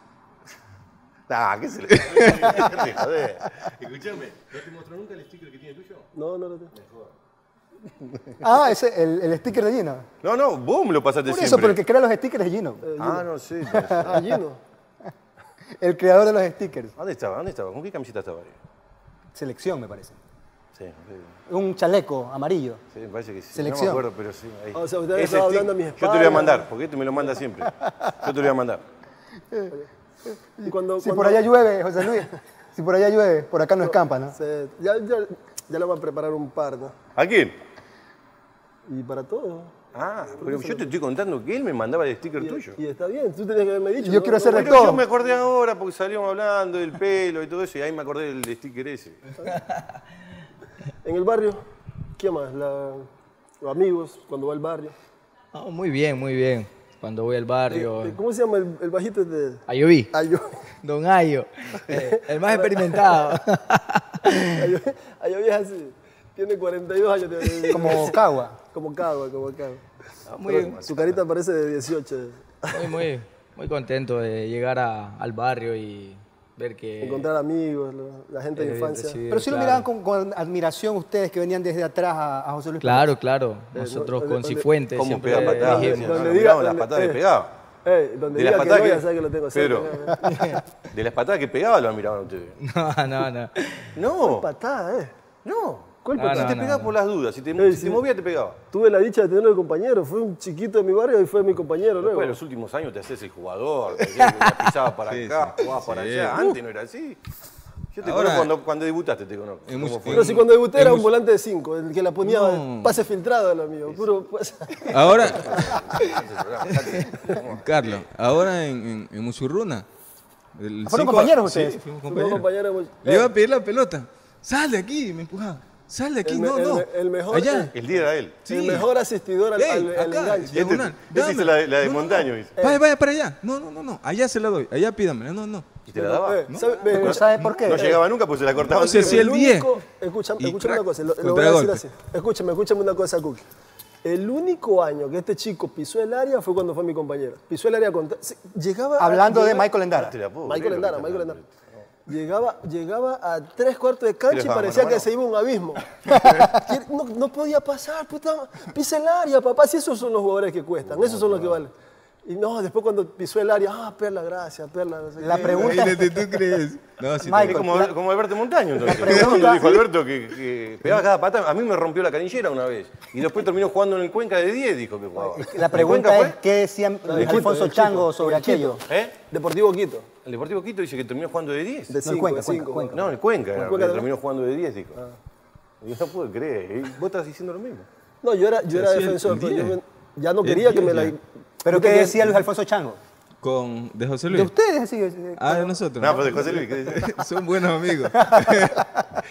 Ah, ¿qué se le Déjate joder. Escuchame, ¿no te mostró nunca el sticker que tiene tuyo? No, no lo tengo. Ah, ese, el, el sticker de Gino. No, no, vos me lo pasaste Por siempre. eso, pero el que crea los stickers es Gino. Ah, no sé. no sé. Ah, Gino. El creador de los stickers. ¿Dónde estaba? ¿Dónde estaba? ¿Con qué camiseta estaba ahí? Selección, me parece. Sí, sí, Un chaleco amarillo. sí, me parece que sí. Selección. No me acuerdo, pero sí. Ahí. O sea, usted Ese estaba stick- hablando a mi Yo te lo voy a espalda. mandar, porque este me lo manda siempre. Yo te lo voy a mandar. Y cuando, Si cuando- por allá llueve, José Luis, si por allá llueve, por acá no escampa, ¿no? se- ya, ya, ya le van a preparar un par, ¿no? ¿A quién? Y para todo. Ah, pero yo te estoy contando que él me mandaba el sticker tuyo. Y está bien, tú tenías que haberme dicho. Yo ¿no? quiero No, hacer de Pero todo. yo me acordé ahora porque salíamos hablando del pelo y todo eso, y ahí me acordé del sticker ese. En el barrio, ¿qué más? La- los amigos, cuando va al barrio. Ah, muy bien, muy bien. Cuando voy al barrio. Eh, ¿Cómo se llama el, el bajito de Ayoví. Ayo? Don Ayo. eh, el más experimentado. Ayo, Ayo es así. Tiene cuarenta y dos años. tiene- Como Cagua. Como Cagua, como Cagua. Ah, muy, Pero su carita parece de dieciocho. muy, muy, muy contento de llegar a- al barrio y ver que... Encontrar amigos, la, la gente de eh, infancia. recibir, Pero sí lo claro. miraban con, con admiración ustedes que venían desde atrás a, a José Luis. Claro, claro. Nosotros no, con donde- Cifuentes ¿Cómo siempre pega patadas? dijimos. Donde No, diga- miramos las donde- patadas que eh. pegaba. Eh, donde De diga las que patadas no, que, ya sabe que lo tengo cerca. Pedro, de las patadas que pegaba lo admiraban ustedes. No, no, no. No, Patada, ¿eh? no. ¿Cuál No, patada? Si te no, pegaba no. por las dudas, si te, Eh, si sí. te movía te pegaba. Tuve la dicha de tenerlo de compañero. Fue un chiquito de mi barrio y fue mi compañero Después luego. de los últimos años te haces el jugador, te hacías que la pisaba para Sí, acá, sí. jugabas para Sí. allá. Antes no era así. Yo te Ahora- conozco cuando, cuando debutaste, te conozco. En ¿Cómo mucho- fue? Pero si cuando debuté en era un mus- volante de cinco, el que la ponía No. pase filtrado, el amigo. Puro pase. Ahora, Dejate. Carlos, ahora en, en, en Musurruna. el ¿Fueron cinco- compañeros sí, ustedes? fuimos Fuimos compañeros. compañeros. Le iba a pedir la pelota. Sal de aquí, y me empujaba. Sal de aquí, El me- no, el no. me- el mejor- Allá. El día era él. Sí. El mejor asistidor al, Ey, al- al acá, enganche. diagonal. Este hizo Dámela. la de- la de No, no, Montaño, no. hizo. Vaya, vaya para allá. No, no, no, no. Allá se la doy. Allá pídamela. No, no. ¿Y te la daba? Eh, ¿sabe- me- ¿Pero sabe por qué? No llegaba nunca porque se la cortaba. No sé si el diez. único- Escúchame, Y escúchame una crack, cosa, lo, lo voy a contragolpe. decir así. Escúchame, escúchame una cosa, Cookie. El único año que este chico pisó el área fue cuando fue mi compañero. Pisó el área contra... sí, Llegaba a- Hablando de llegaba- Michael Endara. Te la puedo Michael creer lo Endara, que Michael estás Endara. Llegaba, llegaba a tres cuartos de cancha y Tienes parecía mano, que mano. se iba a un abismo. no, no podía pasar, puta. Pisa el área, papá. Si esos son los jugadores que cuestan, esos son los que valen. Y no, después cuando pisó el área, ah, Perla, gracias, Perla. No sé La qué. pregunta- Imagínate, ¿tú crees? No, sí, Michael, Es como, La- como Alberto Montaño, entonces. pregunta- Lo dijo Alberto que, que pegaba cada patada. A mí me rompió la canillera una vez. Y después terminó jugando en el Cuenca de diez, dijo que jugaba. La ¿En pregunta Cuenca es, ¿qué decía de Quito, Alfonso de Quito, Chango sobre de Quito. aquello? fue? ¿Eh? Deportivo Quito. El Deportivo Quito dice que terminó jugando de diez. De No, el cinco, Cuenca, de cinco. Cuenca, No, en el Cuenca, era, Cuenca que también? terminó jugando de diez, dijo. Y yo no puedo creer. ¿eh? Vos estás diciendo lo mismo. No, yo era, yo era sí, el- defensor, el pero yo diez. me- ya no El quería que diez me la... ya. ¿Pero Viste qué que- decía Luis Alfonso Chango? Con, ¿De José De Luis? ustedes, así. eh, Ah, de nosotros. No, pero de José Luis. ¿qué dice? Son buenos amigos.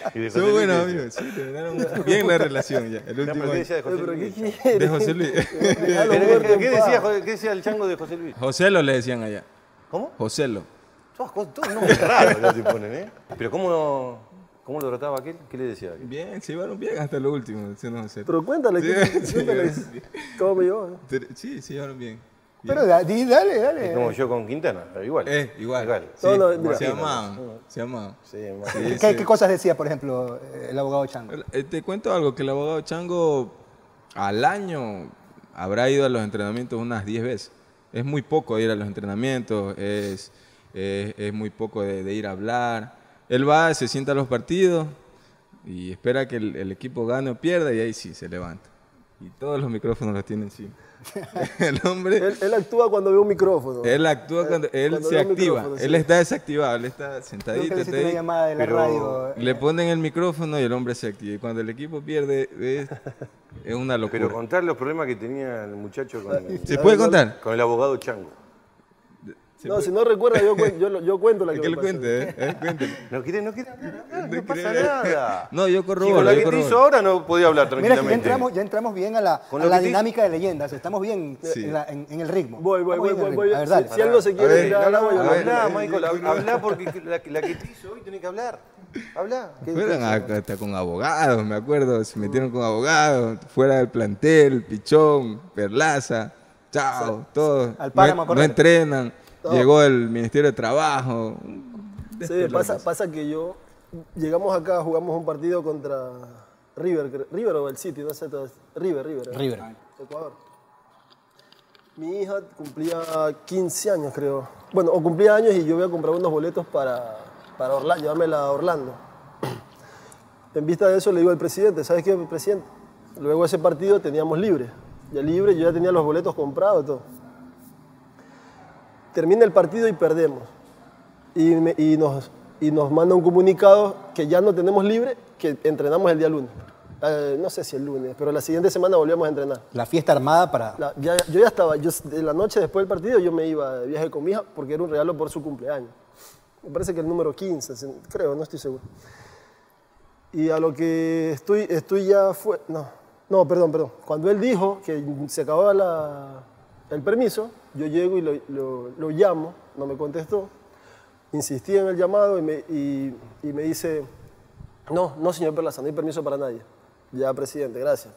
Y de José Somos Luis, buenos ¿qué amigos, sí, terminaron bien la relación ya. El decía? último ¿Qué año. decía de José Pero Luis? ¿qué quiere? De José Luis. Dejalo ¿Qué, muerto en qué paz. decía, ¿Qué decía el chango de José Luis? Joselo le decían allá. ¿Cómo? Joselo. Todas cosas, todos nombres raros ya te ponen, ¿eh? Pero ¿cómo, cómo lo trataba aquel? ¿Qué le decía? Bien, se llevaron bien hasta lo último. diciendo Joselo. Pero cuéntale, ¿qué- Sí, cuéntale sí. cómo me llevó. ¿eh? Sí, se llevaron bien. Pero da- di- dale, dale. Como yo con Quintana, igual. Eh, igual. Igual. Sí, No, no, mira. se amaban. Se amaban. Sí, más- Sí, ¿Qué, sí. qué cosas decía, por ejemplo, eh, el abogado Chango? Eh, Te cuento algo, que el abogado Chango al año habrá ido a los entrenamientos unas diez veces. Es muy poco ir a los entrenamientos, es, es, es muy poco de, de ir a hablar. Él va, se sienta a los partidos y espera que el, el equipo gane o pierda y ahí sí se levanta. Y todos los micrófonos los tiene encima. El hombre, Él, él actúa cuando ve un micrófono. él actúa cuando él Cuando se ve un activa. micrófono, sí. Él está desactivado, él está sentadito. Nunca le hiciste está una ahí. llamada de la pero radio. eh, Le ponen el micrófono y el hombre se activa. Y cuando el equipo pierde, es, es una locura. Pero contar los problemas que tenía el muchacho con, ¿Se puede contar? con el abogado Chango. ¿Se No, puede? si no recuerda, yo, cuen- yo, lo- yo cuento la que Que me lo pasó. cuente, ¿eh? ¿Eh? Cuéntelo. ¿No quiere, no quiere hablar? hablar, No, No pasa quiere. nada. No, yo Si con corroboro, la yo que te corroboro. hizo ahora no podía hablar Mira, que tranquilamente. ya entramos, ya entramos bien a la, Con a lo la que te- dinámica de leyendas. Estamos bien Sí. en, la- en- en el ritmo. Voy, voy, Estamos voy, bien en voy, el voy. ritmo. A ver, Si, dale. si algo se A quiere ver, tirar al agua, yo Habla, lo habla, hablo. Michael, habla, habla porque la, la que te hizo hoy tiene que hablar. Habla. ¿Qué- Fueron qué- a- hasta con abogados, me acuerdo. Se metieron con abogados. Fuera del plantel, Pichón, Perlaza, chao, todos. al páramo a no, correr. no entrenan. No. Llegó el Ministerio de Trabajo. Sí, pasa, pasa que yo, llegamos acá, jugamos un partido contra River, cre- River o el City, no sé, todo es- River, River. ¿eh? River. Ecuador. Mi hija cumplía quince años, creo. Bueno, o cumplía años y yo voy a comprar unos boletos para, para Orla- llevármela a Orlando. En vista de eso le digo al presidente, ¿sabes qué, presidente? Luego de ese partido teníamos libre. Ya libre, yo ya tenía los boletos comprados y todo. Termina el partido y perdemos. Y, me- y nos, y nos manda un comunicado que ya no tenemos libre, que entrenamos el día lunes. Eh, no sé si el lunes, pero la siguiente semana volvíamos a entrenar. La fiesta armada para... La- ya- yo ya estaba, yo, de la noche después del partido yo me iba de viaje con mi hija porque era un regalo por su cumpleaños. Me parece que el número quince, se- creo, no estoy seguro. Y a lo que estoy, estoy ya fue, no, no, perdón, perdón. Cuando él dijo que se acababa la- el permiso, yo llego y lo, lo- lo llamo, no me contestó. Insistí en el llamado y me, y- y me dice, no, no señor Perlaza, no hay permiso para nadie. Ya, presidente, gracias.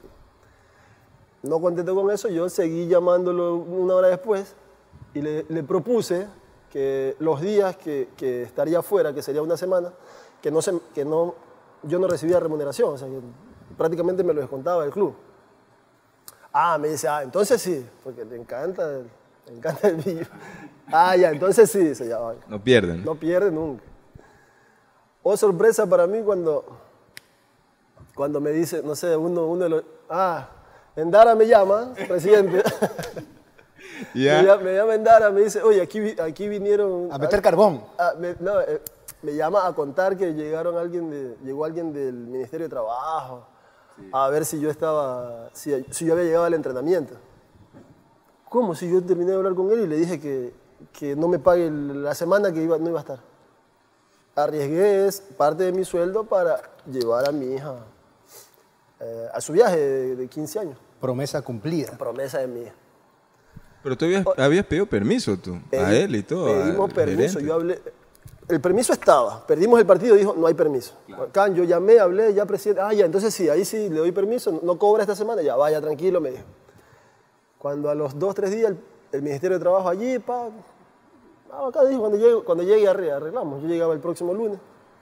No contenté con eso, yo seguí llamándolo una hora después y le, le propuse que los días que, que estaría afuera, que sería una semana, que, no se, que no, yo no recibía remuneración, o sea, que prácticamente me lo descontaba el club. Ah, me dice, ah, entonces sí, porque le encanta el, le encanta el billo. Ah, ya, entonces sí, dice, ya, vale. No pierden. No pierde nunca. Oh, sorpresa para mí cuando, cuando me dice, no sé, uno, uno de los... Ah, Endara me llama, presidente. Ya. Me, llama, me llama Endara, me dice, oye, aquí, vi- aquí vinieron... A meter carbón. Ah, me, no, eh, me llama a contar que llegaron alguien de, llegó alguien del Ministerio de Trabajo a ver si yo estaba, si, si yo había llegado al entrenamiento. ¿Cómo? Si yo terminé de hablar con él y le dije que, que no me pague el- la semana que iba, no iba a estar. Arriesgué es parte de mi sueldo para llevar a mi hija eh, a su viaje de, de quince años. Promesa cumplida. Promesa de mi hija. Pero tú habías, habías pedido permiso tú, a Pedí- él y todo. Pedimos al permiso, gerente. yo hablé. El permiso estaba, perdimos el partido y dijo, no hay permiso. Acá yo llamé, hablé, ya presidente, ah, ya, entonces sí, ahí sí le doy permiso, no cobra esta semana, ya, vaya, tranquilo, me dijo. Cuando a los dos, tres días el, el Ministerio de Trabajo allí, pa, ah, acá dijo, cuando llegue, cuando llegue arre- arreglamos, yo llegaba el próximo lunes.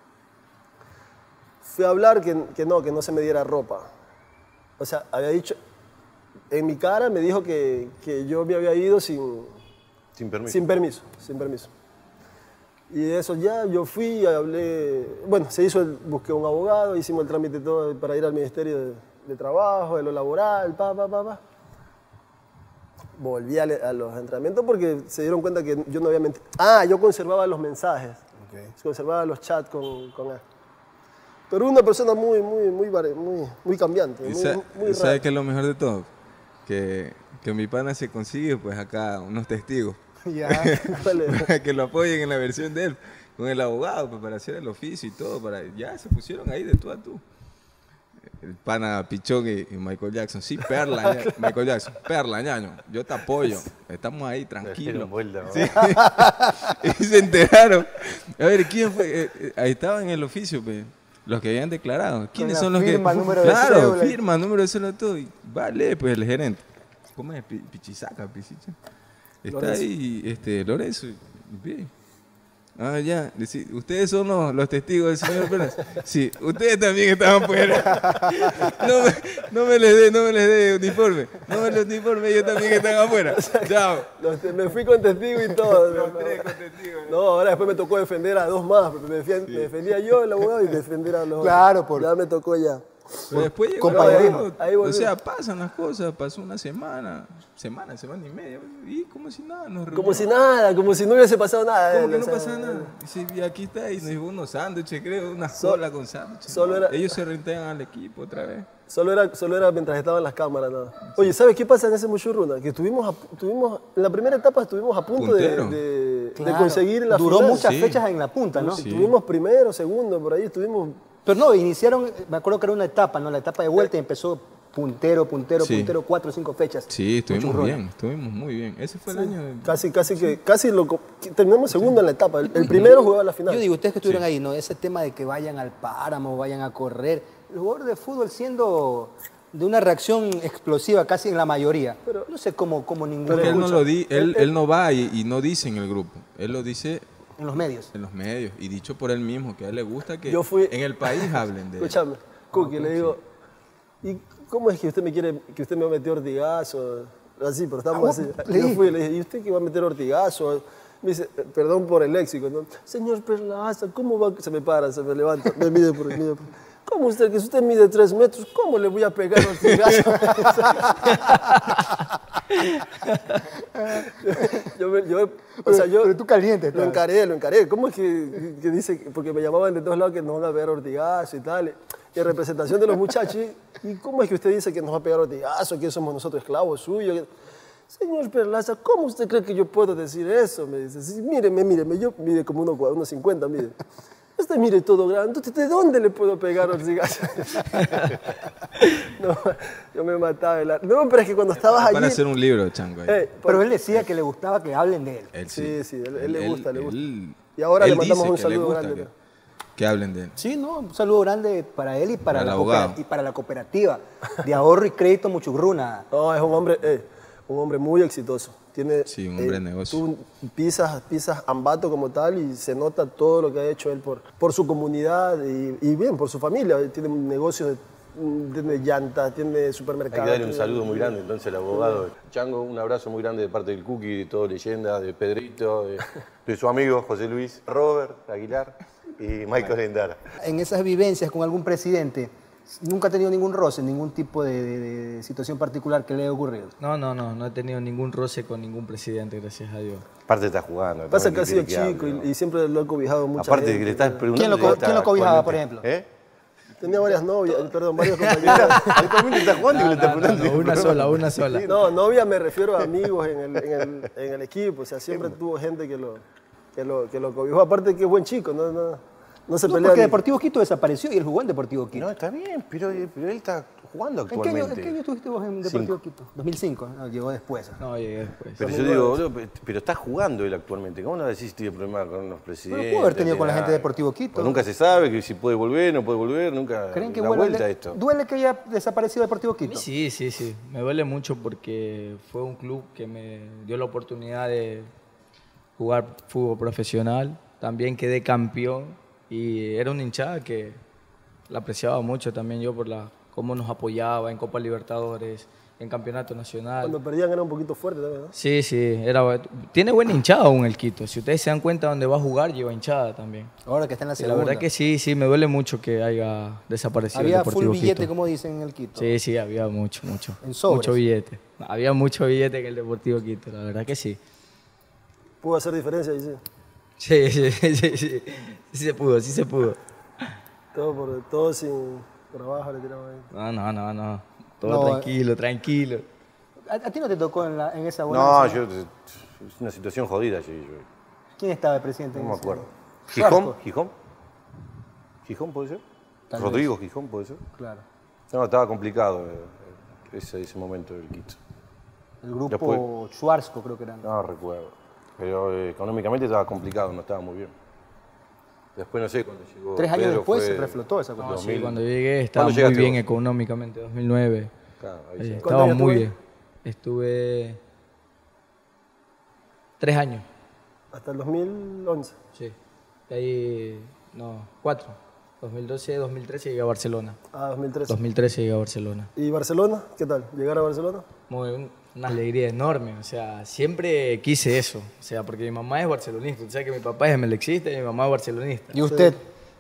Fui a hablar que, que no, que no se me diera ropa. O sea, había dicho, en mi cara me dijo que, que yo me había ido sin, Sin permiso. sin permiso, sin permiso. Y de eso ya yo fui, hablé, bueno, se hizo, el, busqué un abogado, hicimos el trámite todo para ir al Ministerio de, de Trabajo, de lo laboral, pa, pa, pa, pa. Volví a, le- a los entrenamientos porque se dieron cuenta que yo no había mentido. Ah, yo conservaba los mensajes, conservaba los chats con, con él. Pero una persona muy, muy, muy, vari- muy, muy cambiante, ¿Y muy, sa- muy ¿Sabe rara. qué es lo mejor de todo? Que, que mi pana se consigue, pues acá, unos testigos. Ya. ¿Cuál es? para que lo apoyen en la versión de él, con el abogado, pues, para hacer el oficio y todo, para ya se pusieron ahí de tú a tú. El pana Pichón y, y Michael Jackson, sí, perla, ña- Michael Jackson, perla, ñaño, yo te apoyo, estamos ahí Le dieron tranquilos. vuelta, ¿no? Sí. Y se enteraron. A ver, ¿quién fue? Eh, eh, ahí estaban en el oficio, pues, los que habían declarado. ¿Quiénes la son los firma, que...? número de claro, cédula. firma, número de cédula, todo. Y vale, pues, el gerente. ¿Cómo es? Pi- Pichisaca, Pichicha. Está Lorenzo. ahí, este, Lorenzo. Bien. Ah, ya. Decí, ustedes son los, los testigos del señor Pérez. Sí, ustedes también estaban fuera. No me, no me les dé, no me les dé uniforme. No me les dé uniforme, ellos también están afuera. Chao. Los te- me fui con testigo y todo. Los no, tres con testigos. no, ahora después me tocó defender a dos más. Me, defendía, me defendía yo, el abogado, y defender a los Claro, otros. por- Ya me tocó ya. Pero después llegó el compañerismo. abogado. Ahí volvió. O sea, pasan las cosas, pasó una semana, semana, semana y media, y como si nada, nos Como reunimos. si nada, como si no hubiese pasado nada. Como eh, que o no sea, pasa nada. Y, sí, y aquí está, y nos llevó unos sándwiches, creo, una So- cola con sándwiches. solo era- Ellos se reintegran al equipo otra vez. Solo era, solo era mientras estaban las cámaras, nada. Oye, ¿sabes qué pasa en ese Mushuruna? Que estuvimos, a- tuvimos, en la primera etapa estuvimos a punto de, Puntero. de- de Claro. conseguir la Duró final. muchas Sí. fechas en la punta, ¿no? Sí. Estuvimos primero, segundo, por ahí estuvimos. Pero no, iniciaron, me acuerdo que era una etapa, ¿no? La etapa de vuelta y empezó puntero, puntero, Sí. puntero, cuatro o cinco fechas. Sí, estuvimos Mucho bien, estuvimos muy bien. Ese fue el año de... Casi, casi que, casi lo co- terminamos segundo en la etapa. El, el primero jugaba la final. Yo digo, ustedes que estuvieron ahí, ¿no? Ese tema de que vayan al páramo, vayan a correr. Los jugadores de fútbol siendo de una reacción explosiva casi en la mayoría. Pero- no sé cómo, cómo ningún Porque él no, escucha, lo di, él, él- él no va y, y no dice en el grupo. Él lo dice en los medios. en los medios y dicho por él mismo, que a él le gusta que Yo fui- en el país hablen de él. Escúchame, Cookie, le digo, ¿y cómo es que usted me quiere, que usted me va a meter ortigazo? Así, pero estamos Ah, así. vos Yo le fui y le dije, ¿y usted que va a meter ortigazo? Me dice, eh, perdón por el léxico, ¿no? Señor Perlaza, ¿cómo va? Se me para, se me levanta, me mide por mide por- ¿Cómo usted, que si usted mide tres metros, cómo le voy a pegar ortigazo? yo, me- yo, o sea, yo pero tú caliente lo estabas. encaré, lo encaré. ¿Cómo es que, que dice? Porque me llamaban de todos lados que nos van a pegar ortigazo y tal. Y en representación de los muchachos, ¿y cómo es que usted dice que nos va a pegar ortigazo, que somos nosotros esclavos suyos? Señor Perlaza, ¿cómo usted cree que yo puedo decir eso? Me dice, sí, míreme, míreme, yo mide como uno, uno cincuenta, mire. Usted mire todo grande, entonces, ¿de dónde le puedo pegar ortigazo? No, yo me mataba. de la- No, pero es que cuando estabas allí... Para hacer un libro, Chango. ahí. Eh, por- Pero él decía que le gustaba que hablen de él. Él sí, sí, él- él le gusta, le gusta. él- Y ahora le él mandamos dice un que le saludo gusta grande, Que, ¿no? que hablen de él. Sí, ¿no? Un saludo grande para él y para, Para la, el coopera- abogado. y para la cooperativa de ahorro y crédito Muchugruna. No, es un hombre, eh, un hombre muy exitoso. Tiene, Sí, un hombre de negocio. Tú pisas, pisas Ambato como tal y se nota todo lo que ha hecho él por, por su comunidad y, y bien, por su familia. Tiene negocios, de, tiene llantas, tiene Hay supermercados. que darle un tiene- saludo muy grande entonces al abogado. Chango, un abrazo muy grande de parte del Cookie, de todo Leyenda, de Pedrito, de, de su amigo José Luis, Robert Aguilar y Michael Endara. En esas vivencias con algún presidente, nunca ha tenido ningún roce, ningún tipo de, de- de situación particular que le haya ocurrido. No, no, no, no he tenido ningún roce con ningún presidente, gracias a Dios. Aparte está jugando. Pasa también, que ha sido ¿qué quiere que chico hable, y, y siempre lo ha cobijado ¿no? mucha Aparte de que le gente. estás preguntando... ¿Quién lo ya co- está quién lo cobijaba, por actualmente- ejemplo? ¿Eh? Tenía varias novias, perdón, varias compañeras. Actualmente está jugando y le está preguntando. una sola, una sola. No, novia me refiero a amigos en el, en el, en el equipo. O sea, siempre tuvo gente que lo, que lo, que lo cobijó. Aparte que es buen chico, no, no, no se No, pelea. porque ni- Deportivo Quito desapareció y él jugó en Deportivo Quito. No, está bien, pero, pero él está jugando ¿En qué, año, actualmente. en qué año estuviste vos en Deportivo Quito? dos mil cinco, no, llegó después. No, llegué después. Pero yo digo, boludo, pero- pero está jugando él actualmente. ¿Cómo no decís que tiene problemas con los presidentes? Pero pudo haber tenido con la ni gente de nada? Deportivo Quito. Pues nunca se sabe que si puede volver, no puede volver, nunca ¿Creen que da vuelve vuelta de- esto. duele que haya desaparecido Deportivo Quito? Sí, sí, sí. Me duele mucho porque fue un club que me dio la oportunidad de jugar fútbol profesional. También quedé campeón y era una hinchada que la apreciaba mucho también yo por la cómo nos apoyaba en Copa Libertadores, en Campeonato Nacional. Cuando perdían era un poquito fuerte también, ¿no? Sí, sí, era, tiene buena hinchada aún el Quito. Si ustedes se dan cuenta donde va a jugar, lleva hinchada también. Ahora que está en la Y la segunda. verdad que sí, sí, me duele mucho que haya desaparecido Había el full Deportivo billete, Quito. como dicen en el Quito. Sí, sí, había mucho, mucho. En sobres. Mucho billete. Había mucho billete en el Deportivo Quito, la verdad que sí. Pudo hacer diferencia ahí, sí. Sí, sí, sí, sí, sí, sí se pudo, sí se pudo. Todo, por, todo sin por abajo le tiraban ahí. No, no, no, no. Todo No, tranquilo, tranquilo. ¿A, a ti no te tocó en, la, en esa No, bonanza? yo es una situación jodida. Yo, yo- ¿Quién estaba de presidente? no en me ese- acuerdo. Suarco. ¿Gijón? ¿Gijón? ¿Gijón puede ser? Tal ¿Rodrigo Gijón puede ser? Claro. No, estaba complicado eh, ese, ese momento del Quito. El grupo Después- Schwarzko creo que eran. No recuerdo. Pero eh, económicamente estaba complicado, no estaba muy bien. Después no sé cuándo llegó. Tres años Pedro después fue se reflotó esa No, cuestión. sí, dos mil. cuando yo llegué estaba ¿Cuándo muy llegaste bien vos? económicamente, dos mil nueve. Claro, ahí Eh, sí. estaba años muy estuvo bien. Estuve tres años, Hasta el dos mil once. sí. De ahí, no, cuatro. dos mil doce, dos mil trece llegué a Barcelona. Ah, dos mil trece. dos mil trece llegué a Barcelona. ¿Y Barcelona? ¿Qué tal? ¿Llegar a Barcelona? Muy, una alegría enorme, o sea, siempre quise eso. O sea, porque mi mamá es barcelonista, o sea que mi papá es melexista y mi mamá es barcelonista. ¿Y usted?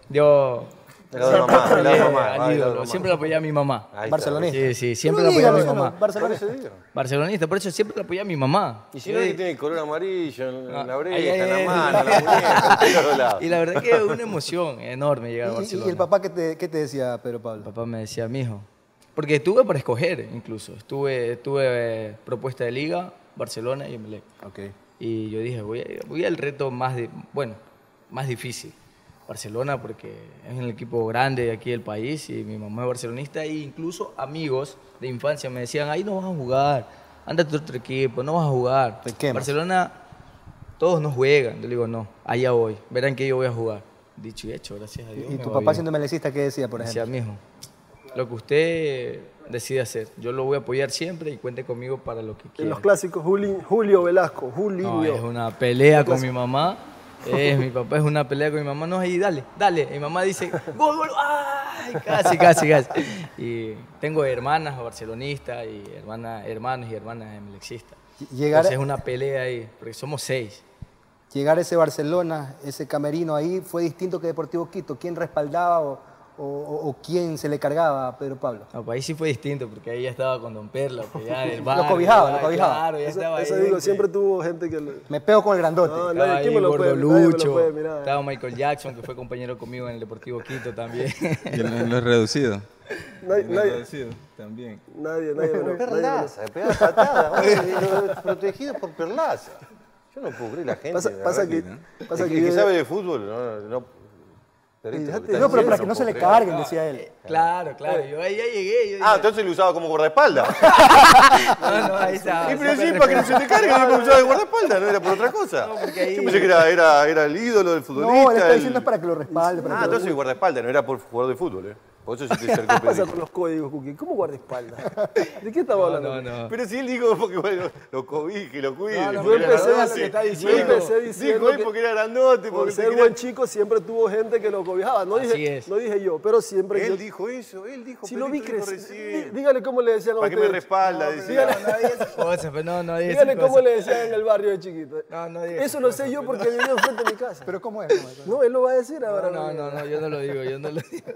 Yo De lado de mamá, de lado de apoyé mamá, al va, de lado de ídolo, mamá. siempre lo apoyé a mi mamá. Ahí está. Barcelonista. Sí, sí, siempre No lo apoyé a mi diga, mamá. Por Barcelonista. eso digo. Barcelonista, por eso siempre lo apoyé a mi mamá. Y si no, que tiene color amarillo en Ah, la oreja, ay, ay, en ay. la mano, en la muñeca, en todos lados. Y la verdad que es una emoción enorme llegar a ¿Y, Barcelona. y el papá qué te, qué te decía, Pedro Mi Pablo? papá me decía, mijo, porque estuve para escoger incluso. Estuve, tuve eh, propuesta de liga, Barcelona y Emelec. Ok. Y yo dije, voy, a- voy al reto más, de, bueno, más difícil. Barcelona porque es el equipo grande de aquí del país y mi mamá es barcelonista e incluso amigos de infancia me decían, ahí no vas a jugar, ándate a otro equipo, no vas a jugar. Te quemas. Barcelona, todos no juegan. Yo le digo, no, allá voy, verán que yo voy a jugar. Dicho y hecho, gracias a Dios. ¿Y me tu va papá bien. siendo melecista qué decía, por Decía, ejemplo? mijo, lo que usted decide hacer, yo lo voy a apoyar siempre y cuente conmigo para lo que En quiera. los clásicos, Juli- Julio Velasco, Julinho. No, es una pelea con mi mamá. Es, mi papá es una pelea con mi mamá. No, ahí dale, dale. Mi mamá dice, gol, gol, ay, casi, casi, casi. Y tengo hermanas barcelonistas y hermanas, hermanos y hermanas emelexistas. Llegar, Entonces es una pelea ahí, porque somos seis. llegar a ese Barcelona, ese camerino ahí, fue distinto que Deportivo Quito. ¿Quién respaldaba o, o- o- o quién se le cargaba a Pedro Pablo? No, pues ahí sí fue distinto, porque ahí ya estaba con Don Perla, pues ya del barrio, cobijaba, lo ay, cobijaba. Claro, ya Eso, estaba eso ahí. digo, gente. siempre tuvo gente que... le- Me pego con el grandote. No, Estaba nadie, ahí ¿quién me lo Gordo puede- nadie me lo Lucho, puede mirar? estaba Michael Jackson, que fue compañero conmigo en el Deportivo Quito también. Y en, en los reducidos. Nadie, En los nadie, reducidos también. nadie, nadie me lo- nadie me lo- Perlaza, de pegar patada, oye, protegido por Perlaza. Yo no puedo creer la gente. Pasa, la pasa verdad que... Pasa el que que, yo- sabe de fútbol, no, no, Perito, Fíjate, lo que está No, pero para diciendo, que no se le puedo creer. carguen, decía él. Claro, claro, yo ahí ya llegué. Yo Ah, dije, entonces lo usaba como guardaespaldas. no, no, ahí está. Y pero sí, para que no se te cargue, lo usaba de guardaespaldas, no era por otra cosa. No, porque ahí- Yo pensé que era, era, era el ídolo del futbolista. No, le está el- diciendo es para que lo respalde. Para Ah, que lo- entonces guardaespaldas, no era por jugador de fútbol, ¿eh? Por eso sí te acercó ¿Qué pasa Pedrito. con los códigos, Cookie? ¿Cómo guardaespaldas? ¿De qué estamos hablando? No, no. Pero si él dijo porque bueno, lo cobije, lo cuide. No, no, porque yo era empecé grandote. a- está yo diciendo. empecé diciendo Dijo él que porque era grandote, por porque ser se buen quería- chico siempre tuvo gente que lo cobijaba. No Así dije, es. no dije yo, pero siempre Él yo... dijo eso, él dijo. Si lo vi Pedrito dijo crecer, recién. dí- dígale cómo le decían a ¿Para qué me ustedes. respalda? Decía. No, no digas esas cosas, pero no, no digas Dígale esas cómo cosas. le decían en el barrio de chiquito. No, no digas Eso lo sé yo porque viví enfrente de mi casa. Pero ¿cómo es? ¿Cómo es? No, él lo va a decir ahora. No, no, no, yo no lo digo, yo no lo digo.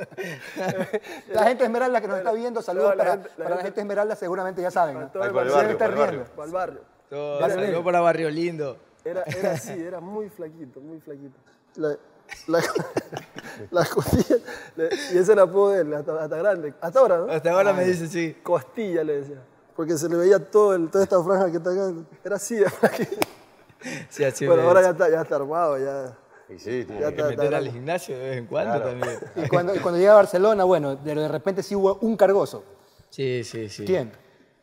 La gente de Esmeralda que nos está viendo, saludos No, la para, gente- la para la gente- gente de Esmeralda, seguramente ya saben. ¿no? Todo Ahí el para el barrio. barrio, Debe estar para el barrio. riendo. Para el barrio. Todo, Vale, salió bien. para Barrio Lindo. Era, era así, era muy flaquito, muy flaquito. La, la, la costilla, le- y ese era el apodo de él, hasta, hasta grande. Hasta ahora, ¿no? Hasta ahora me dice sí. Costilla le decía. Porque se le veía todo el, toda esta franja que está acá. Era así, de flaquito. Sí, así Bueno, me ahora dice. ya está, ya está armado, ya. Y sí, tiene Ya que- está. Hay que meter al grande. gimnasio de vez en cuando Claro. también. Y cuando, y cuando llega a Barcelona, bueno, de, de repente sí hubo un cargoso. Sí, sí, sí. ¿Quién?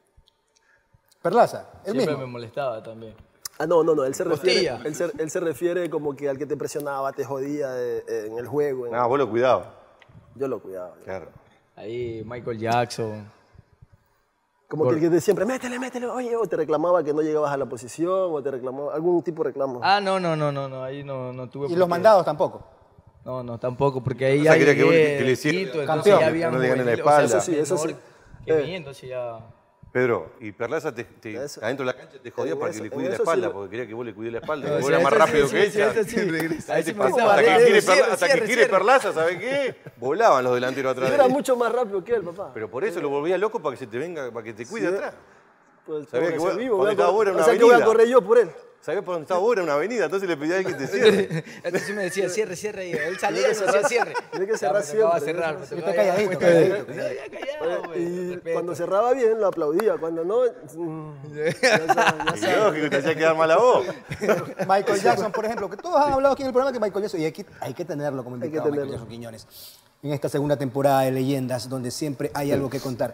Perlaza, el Siempre mismo. me molestaba también. Ah, no, no, no. Él se, refiere, Costilla. él, se, él se refiere como que al que te presionaba, te jodía eh, eh, en el juego. en- No, vos lo cuidabas. Yo lo cuidaba. Claro. Ahí Michael Jackson. Como que el que te siempre, métele, métele, oye, o te reclamaba que no llegabas a la posición, o te reclamaba algún tipo de reclamo. Ah, no, no, no, no, no, ahí no, no tuve Y por los qué. mandados tampoco. No, no, tampoco, porque ahí O ya sea, quería que vos- llegué que le hiciera- Quito, entonces Campeón. ya había Que no le ganen la juvenil, o sea, espalda. Eso sí, eso menor sí. que Eh. mí, entonces ya... Pedro, y Perlaza te, te- Eso. adentro de la cancha te jodía En para eso- que le en cuide la eso sí espalda, lo- porque quería que vos le cuides la espalda. No, que vos sí, eras más eso rápido sí, que sí, ella. eso sí. Regresa. Ahí sí me Hasta decía, que "Dale, quiere, cierra, Perla- hasta que cierra, quiere cierra". Perlaza, ¿sabes qué? Volaban los delanteros atrás Yo de era él. mucho más rápido que él, papá. Pero por eso lo volvía loco para que se te venga, para que te cuide Sí. atrás. Pues, Sabía tengo que ser vos- vivo, cuando voy a estaba cor- vos era o una sea que voy a avenida. correr yo por él. ¿Sabés por dónde estaba vos? Era una avenida, entonces le pedí a él que te cierre. Entonces me decía, cierre, cierre, y él salía y me decía, cierre. Tiene que Ya, cerrar me tocaba siempre, cerrar, ¿no? me Sí, tocaba está ya, calladito, pues, calladito. ya callado, pues, Y respeto. cuando cerraba bien lo aplaudía, cuando no, mm, ya sabes, ya Y sabes. yo, que te hacía quedar mal a vos. Michael Jackson, por ejemplo, que todos han hablado aquí en el programa que Michael Jackson, y hay que, hay que tenerlo como que invitado, Michael tenerlo. Jackson Quiñones, en esta segunda temporada de Leyendas, donde siempre hay algo que contar.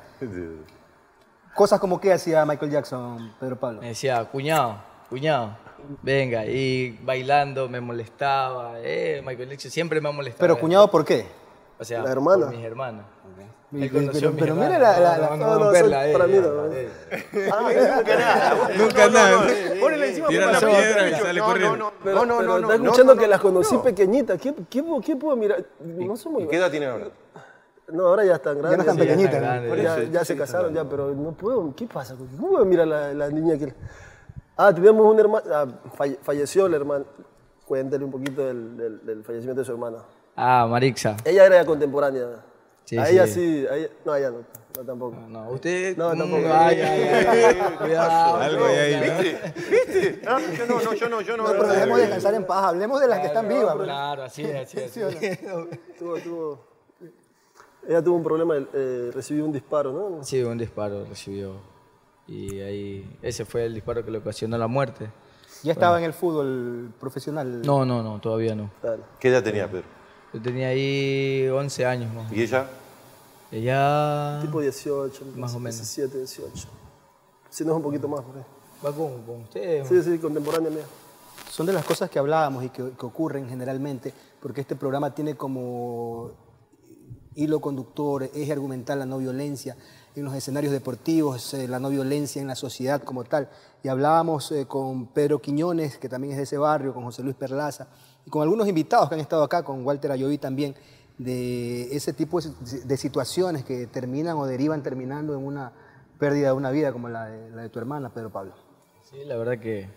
Cosas como qué hacía Michael Jackson, Pedro Pablo. Me decía, cuñado, cuñado, venga, y bailando me molestaba, eh, Michael Jackson siempre me ha molestado. Pero cuñado, ¿por qué? O sea, La hermana. por mis hermanas. Y- Él conoció pero- a mis pero mira hermanas. la- la- la- No, No, no, no, no, eso verla, para eh, mí no. eh. Ah, Nunca nada. Nunca nada. Ponele encima Tira por la la piedra y no, sale no, corriendo. No, Pero, no, no, pero no, no. está no, escuchando no, que no, las conocí no. pequeñitas. ¿Qué, qué, puedo- qué puedo mirar? No somos ¿Y qué edad tienen ahora? No, ahora ya están grandes. no están sí, pequeñitas. Ya están grandes, Ya, Sí, ya sí, se sí, casaron, sí. ya, pero no puedo. ¿Qué pasa? ¿Cómo voy a mirar la, la niña que... Ah, tuvimos un hermano... ah, falle- falleció la hermana. Cuéntale un poquito del, del, del fallecimiento de su hermana. Ah, Marixa. Ella era contemporánea. Sí, a ella sí. sí. A ella, no, a ella no. No, tampoco. No, usted. No, mm, tampoco. Ay, ay, ay, ay, cuidado. Algo hay ahí, ¿no? ¿Viste? ¿Viste? Ah, yo no, no, yo no, yo no. No, pero dejemos descansar en paz, hablemos de las que están vivas. pues. Claro, así es, así es. ¿Sí o no? Tuvo, tuvo... Ella tuvo un problema, eh, recibió un disparo, ¿no? Sí, un disparo recibió. Y ahí, ese fue el disparo que le ocasionó la muerte. Ya estaba en el fútbol profesional. No, no, no, todavía no. Claro. ¿Qué edad tenía Pedro? Yo tenía ahí once años más. ¿Y ella? Ella Tipo dieciocho, Más o menos. diecisiete, dieciocho. Si no es un poquito más, por ahí. va con, con usted. Sí, sí, contemporánea mía. Son de las cosas que hablábamos y que, que ocurren generalmente, porque este programa tiene como hilo conductor, eje argumental, la no violencia en los escenarios deportivos, eh, la no violencia en la sociedad como tal. Y hablábamos eh, con Pedro Quiñones, que también es de ese barrio, con José Luis Perlaza, y con algunos invitados que han estado acá, con Walter Ayoví también, de ese tipo de, de situaciones que terminan o derivan terminando en una pérdida de una vida como la de, la de tu hermana, Pedro Pablo. Sí, la verdad que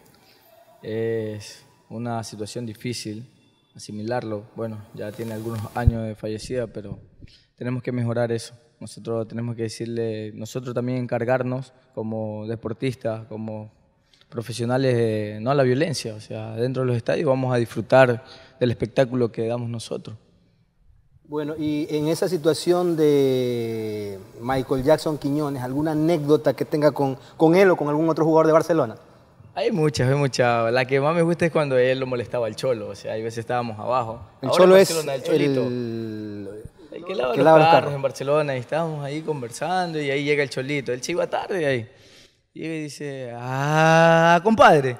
es una situación difícil asimilarlo. Bueno, ya tiene algunos años de fallecida, pero tenemos que mejorar eso. Nosotros tenemos que decirle, nosotros también encargarnos como deportistas, como profesionales, de, no a la violencia. O sea, dentro de los estadios vamos a disfrutar del espectáculo que damos nosotros. Bueno, y en esa situación de Michael Jackson Quiñones, ¿alguna anécdota que tenga con, con él o con algún otro jugador de Barcelona? Hay muchas, hay muchas. La que más me gusta es cuando él lo molestaba al Cholo. O sea, hay veces estábamos abajo. El Ahora Cholo en es Barcelona, el Cholito. el... El que lava que los lava los carros carros. en Barcelona y estábamos ahí conversando y ahí llega el Cholito. Él se iba tarde de ahí. Llega y dice, ah, compadre.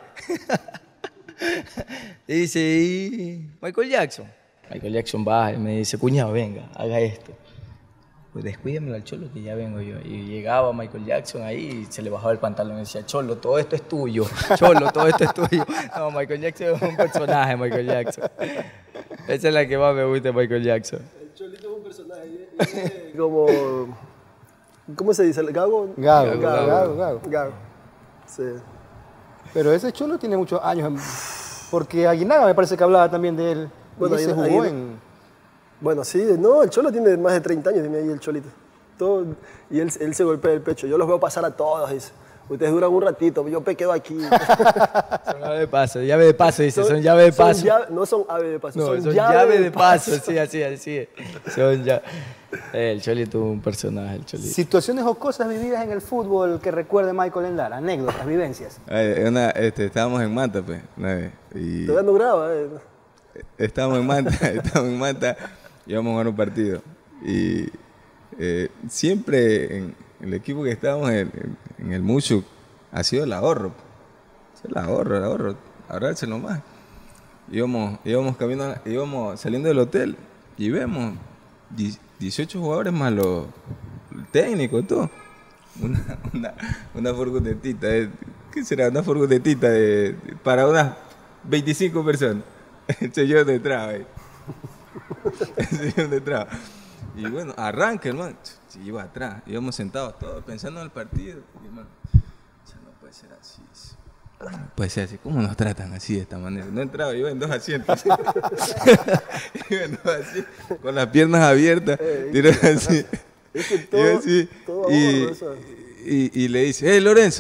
Y dice, ¿y Michael Jackson? Michael Jackson baja y me dice, cuñado, venga, haga esto. Pues descuídemelo al Cholo que ya vengo yo. Y llegaba Michael Jackson ahí y se le bajaba el pantalón y decía, Cholo, todo esto es tuyo. Cholo, todo esto es tuyo. No, Michael Jackson es un personaje, Michael Jackson. Esa es la que más me gusta de Michael Jackson. El Cholito es un personaje eh, como... ¿Cómo se dice? ¿Gago? Gago, Gago. Gago, Gago. Gago. Sí. Pero ese Cholo tiene muchos años, en- porque Aguinaga me parece que hablaba también de él. Bueno, y ese Aguinaga- jugó Aguinaga- en... Bueno, sí, no, el Cholo tiene más de treinta años, tiene ahí el Cholito. Todo, y él, él se golpea el pecho. Yo los veo pasar a todos, dice. Ustedes duran un ratito, yo me quedo aquí. Son llave de paso, llave de paso, dice, son llave de son paso. llave- no son ave de paso, No, son, son llave, llave de paso, sí, así, así. Son ya... El Cholito un personaje, el Cholito. Situaciones o cosas vividas en el fútbol que recuerde Michael Endara, anécdotas, vivencias. Ay, una, este, estábamos en Manta, pues, una vez, y Todavía no graba, eh. estábamos en Manta, estábamos en Manta, íbamos a jugar un partido. Y eh, siempre en, en el equipo que estábamos, en, en- en el Mushuk, ha sido el ahorro. Es el ahorro, el ahorro, ahorrarse nomás. Íbamos, íbamos, camino, íbamos saliendo del hotel y vemos die- dieciocho jugadores más los el técnico, todo. Una, una, una furgonetita, de- ¿qué será? Una furgonetita de, para unas veinticinco personas. El señor detrás, ahí. El señor detrás. Y bueno, arranca, hermano. Se iba atrás. Íbamos sentados todos pensando en el partido. Y hermano, "Cha, no puede ser así. No puede ser así. ¿Cómo nos tratan así de esta manera? No entraba, iba en dos asientos. Iba en dos asientos, con las piernas abiertas. Tiró así. Es que Iba todo, así. todo Y, ahorro, eso. y, y le dice, hey Lorenzo,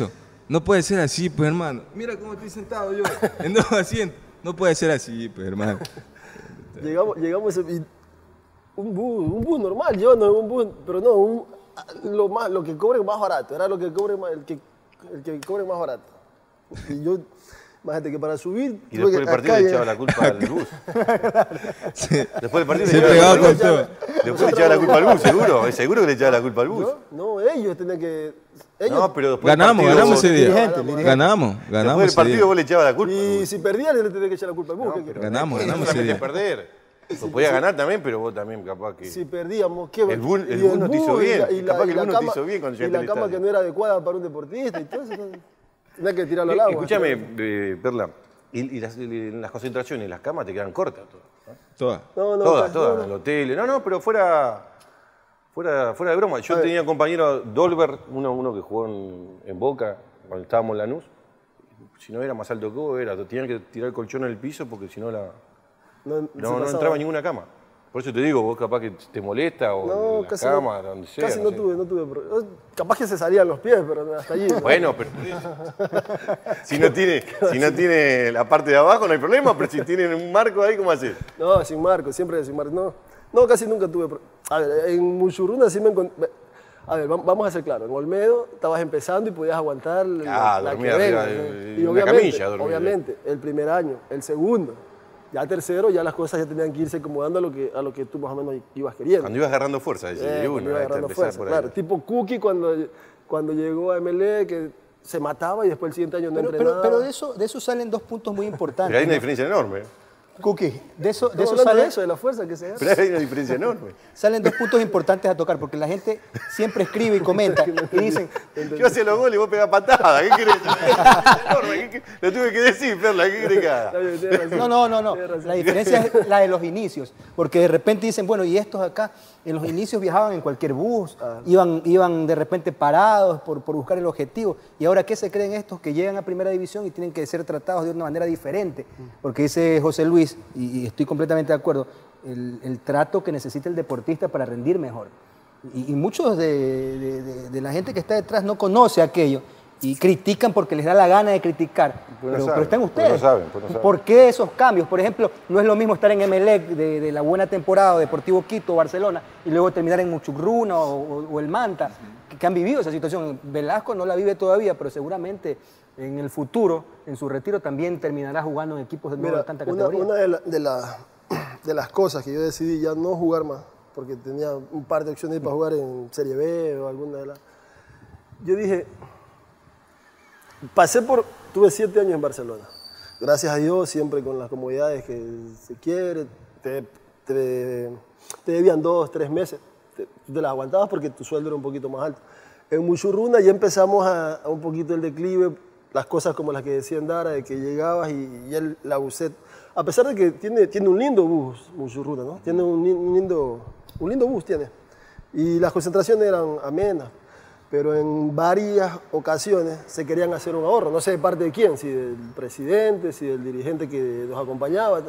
no puede ser así, pues hermano. Mira cómo estoy sentado yo en dos asientos. No puede ser así, pues hermano. Llegamos, llegamos y un bus, un bus normal, yo no, un bus, pero no, un, lo, más, lo que cobre más barato, era lo que cobre más, el que, el que cobre más barato. Y yo, imagínate que para subir... Y después del partido le echaba la culpa al bus. Sí. Después del partido Se le pegaba echaba con todo. Después le echaba la culpa al bus, seguro. Es seguro que le echaba la culpa al bus. No, no, ellos tenían que... Ellos, No, pero después del Ganamos, partido, ganamos vos- ese día. dirigente, dirigente. Ganamos, Después ganamos del ese partido día. vos le echabas la culpa. y Bus. si perdían, le tenían que echar la culpa al bus. ¿qué querés? Ganamos, No ganamos ese solamente día. perder. Lo podía ganar también, pero vos también capaz que... Si perdíamos, ¿qué? El bus- el y bus no te hizo bus y bien. la- y la- Capaz que y el la bus no te cama- hizo bien cuando Y llegaste la al cama estadio. que no era adecuada para un deportista y todo eso. Tenía que tirarlo al Eh, agua. Escúchame, eh, Perla, y, y las, y las concentraciones, las camas te quedan cortas todas. ¿no? Todas. No, no, todas, no, todas, no. en el hotel. No, no, pero fuera, fuera, fuera de broma. Yo tenía un compañero, Dolber, uno, uno que jugó en, en Boca, cuando estábamos en Lanús. Si no era más alto que vos, era, tenían que tirar el colchón en el piso porque si no la... No, No, se no pasaba. entraba en ninguna cama. Por eso te digo, vos capaz que te molesta o No, en la casi cama, no, donde sea. casi no no sé. tuve, no tuve. pro- Capaz que se salían los pies, pero hasta allí. ¿no? Bueno, pero si no tiene, si no tiene la parte de abajo no hay problema, pero si tienen un marco ahí, ¿cómo haces? No, sin marco, siempre sin marco. No, no, casi nunca tuve. pro- A ver, en Muchurruna sí me encontré. A ver, vam- vamos a ser claros. En Olmedo estabas empezando y podías aguantar la, Ah, la dormía que arriba venga, de- ¿no? de Y una obviamente, camilla dormía. obviamente, el primer año, el segundo, ya tercero, ya las cosas ya tenían que irse acomodando a lo que, a lo que tú más o menos ibas queriendo. Cuando ibas agarrando fuerza, decís, Eh, de cuando uno, iba ahí está, agarrando empezar fuerza, por ahí. claro. Tipo Cookie cuando, cuando llegó a M L E, que se mataba y después el siguiente año no Pero, pero, entrenaba. pero de, eso, de eso salen dos puntos muy importantes. Pero hay una ¿no? diferencia enorme. ¿eh? Cookie, de eso, de Estamos eso hablando salen, de eso, de la fuerza que se agarra. Pero hay una diferencia enorme. salen dos puntos importantes a tocar, porque la gente siempre escribe y comenta y dicen, Yo hacía los goles y vos pegás patadas. ¿Qué querés? Enorme, ¿qué- qué- Lo tuve que decir, Perla. ¿Qué querés que haga? Está bien, tienes razón. no, no, no, no. Tienes razón. La diferencia es la de los inicios, porque de repente dicen, bueno, y estos acá, en los inicios viajaban en cualquier bus, iban, iban de repente parados por, por buscar el objetivo, y ahora ¿qué se creen estos que llegan a primera división y tienen que ser tratados de una manera diferente? Porque dice José Luis, y, y estoy completamente de acuerdo, el, el trato que necesita el deportista para rendir mejor. Y, y muchos de, de- de- de la gente que está detrás no conoce aquello y critican porque les da la gana de criticar. Pues no pero, saben, pero están pues ustedes. no saben, pues no saben. ¿Por qué esos cambios? Por ejemplo, no es lo mismo estar en Emelec de, de la buena temporada, o Deportivo Quito o Barcelona, y luego terminar en Muchugruna o, o- o el Manta, que, que han vivido esa situación. Velasco no la vive todavía, pero seguramente en el futuro, en su retiro, también terminará jugando en equipos de, no Mira, de tanta una, categoría. una de, la- de la- de las cosas que yo decidí ya no jugar más, porque tenía un par de opciones para jugar en Serie B o alguna de las... Yo dije, pasé por, tuve siete años en Barcelona. Gracias a Dios, siempre con las comodidades que se quiere. Te, te- te debían dos, tres meses. Te, te las aguantabas porque tu sueldo era un poquito más alto. En Muchurruna ya empezamos a, a un poquito el declive, las cosas como las que decían Dara, de que llegabas y, y el, la bucet. A pesar de que tiene, tiene un lindo bus, Muchurruna, ¿no? Tiene un, li- un lindo, un lindo bus, tiene. Y las concentraciones eran amenas, pero en varias ocasiones se querían hacer un ahorro. No sé de parte de quién, si del presidente, si del dirigente que nos acompañaba.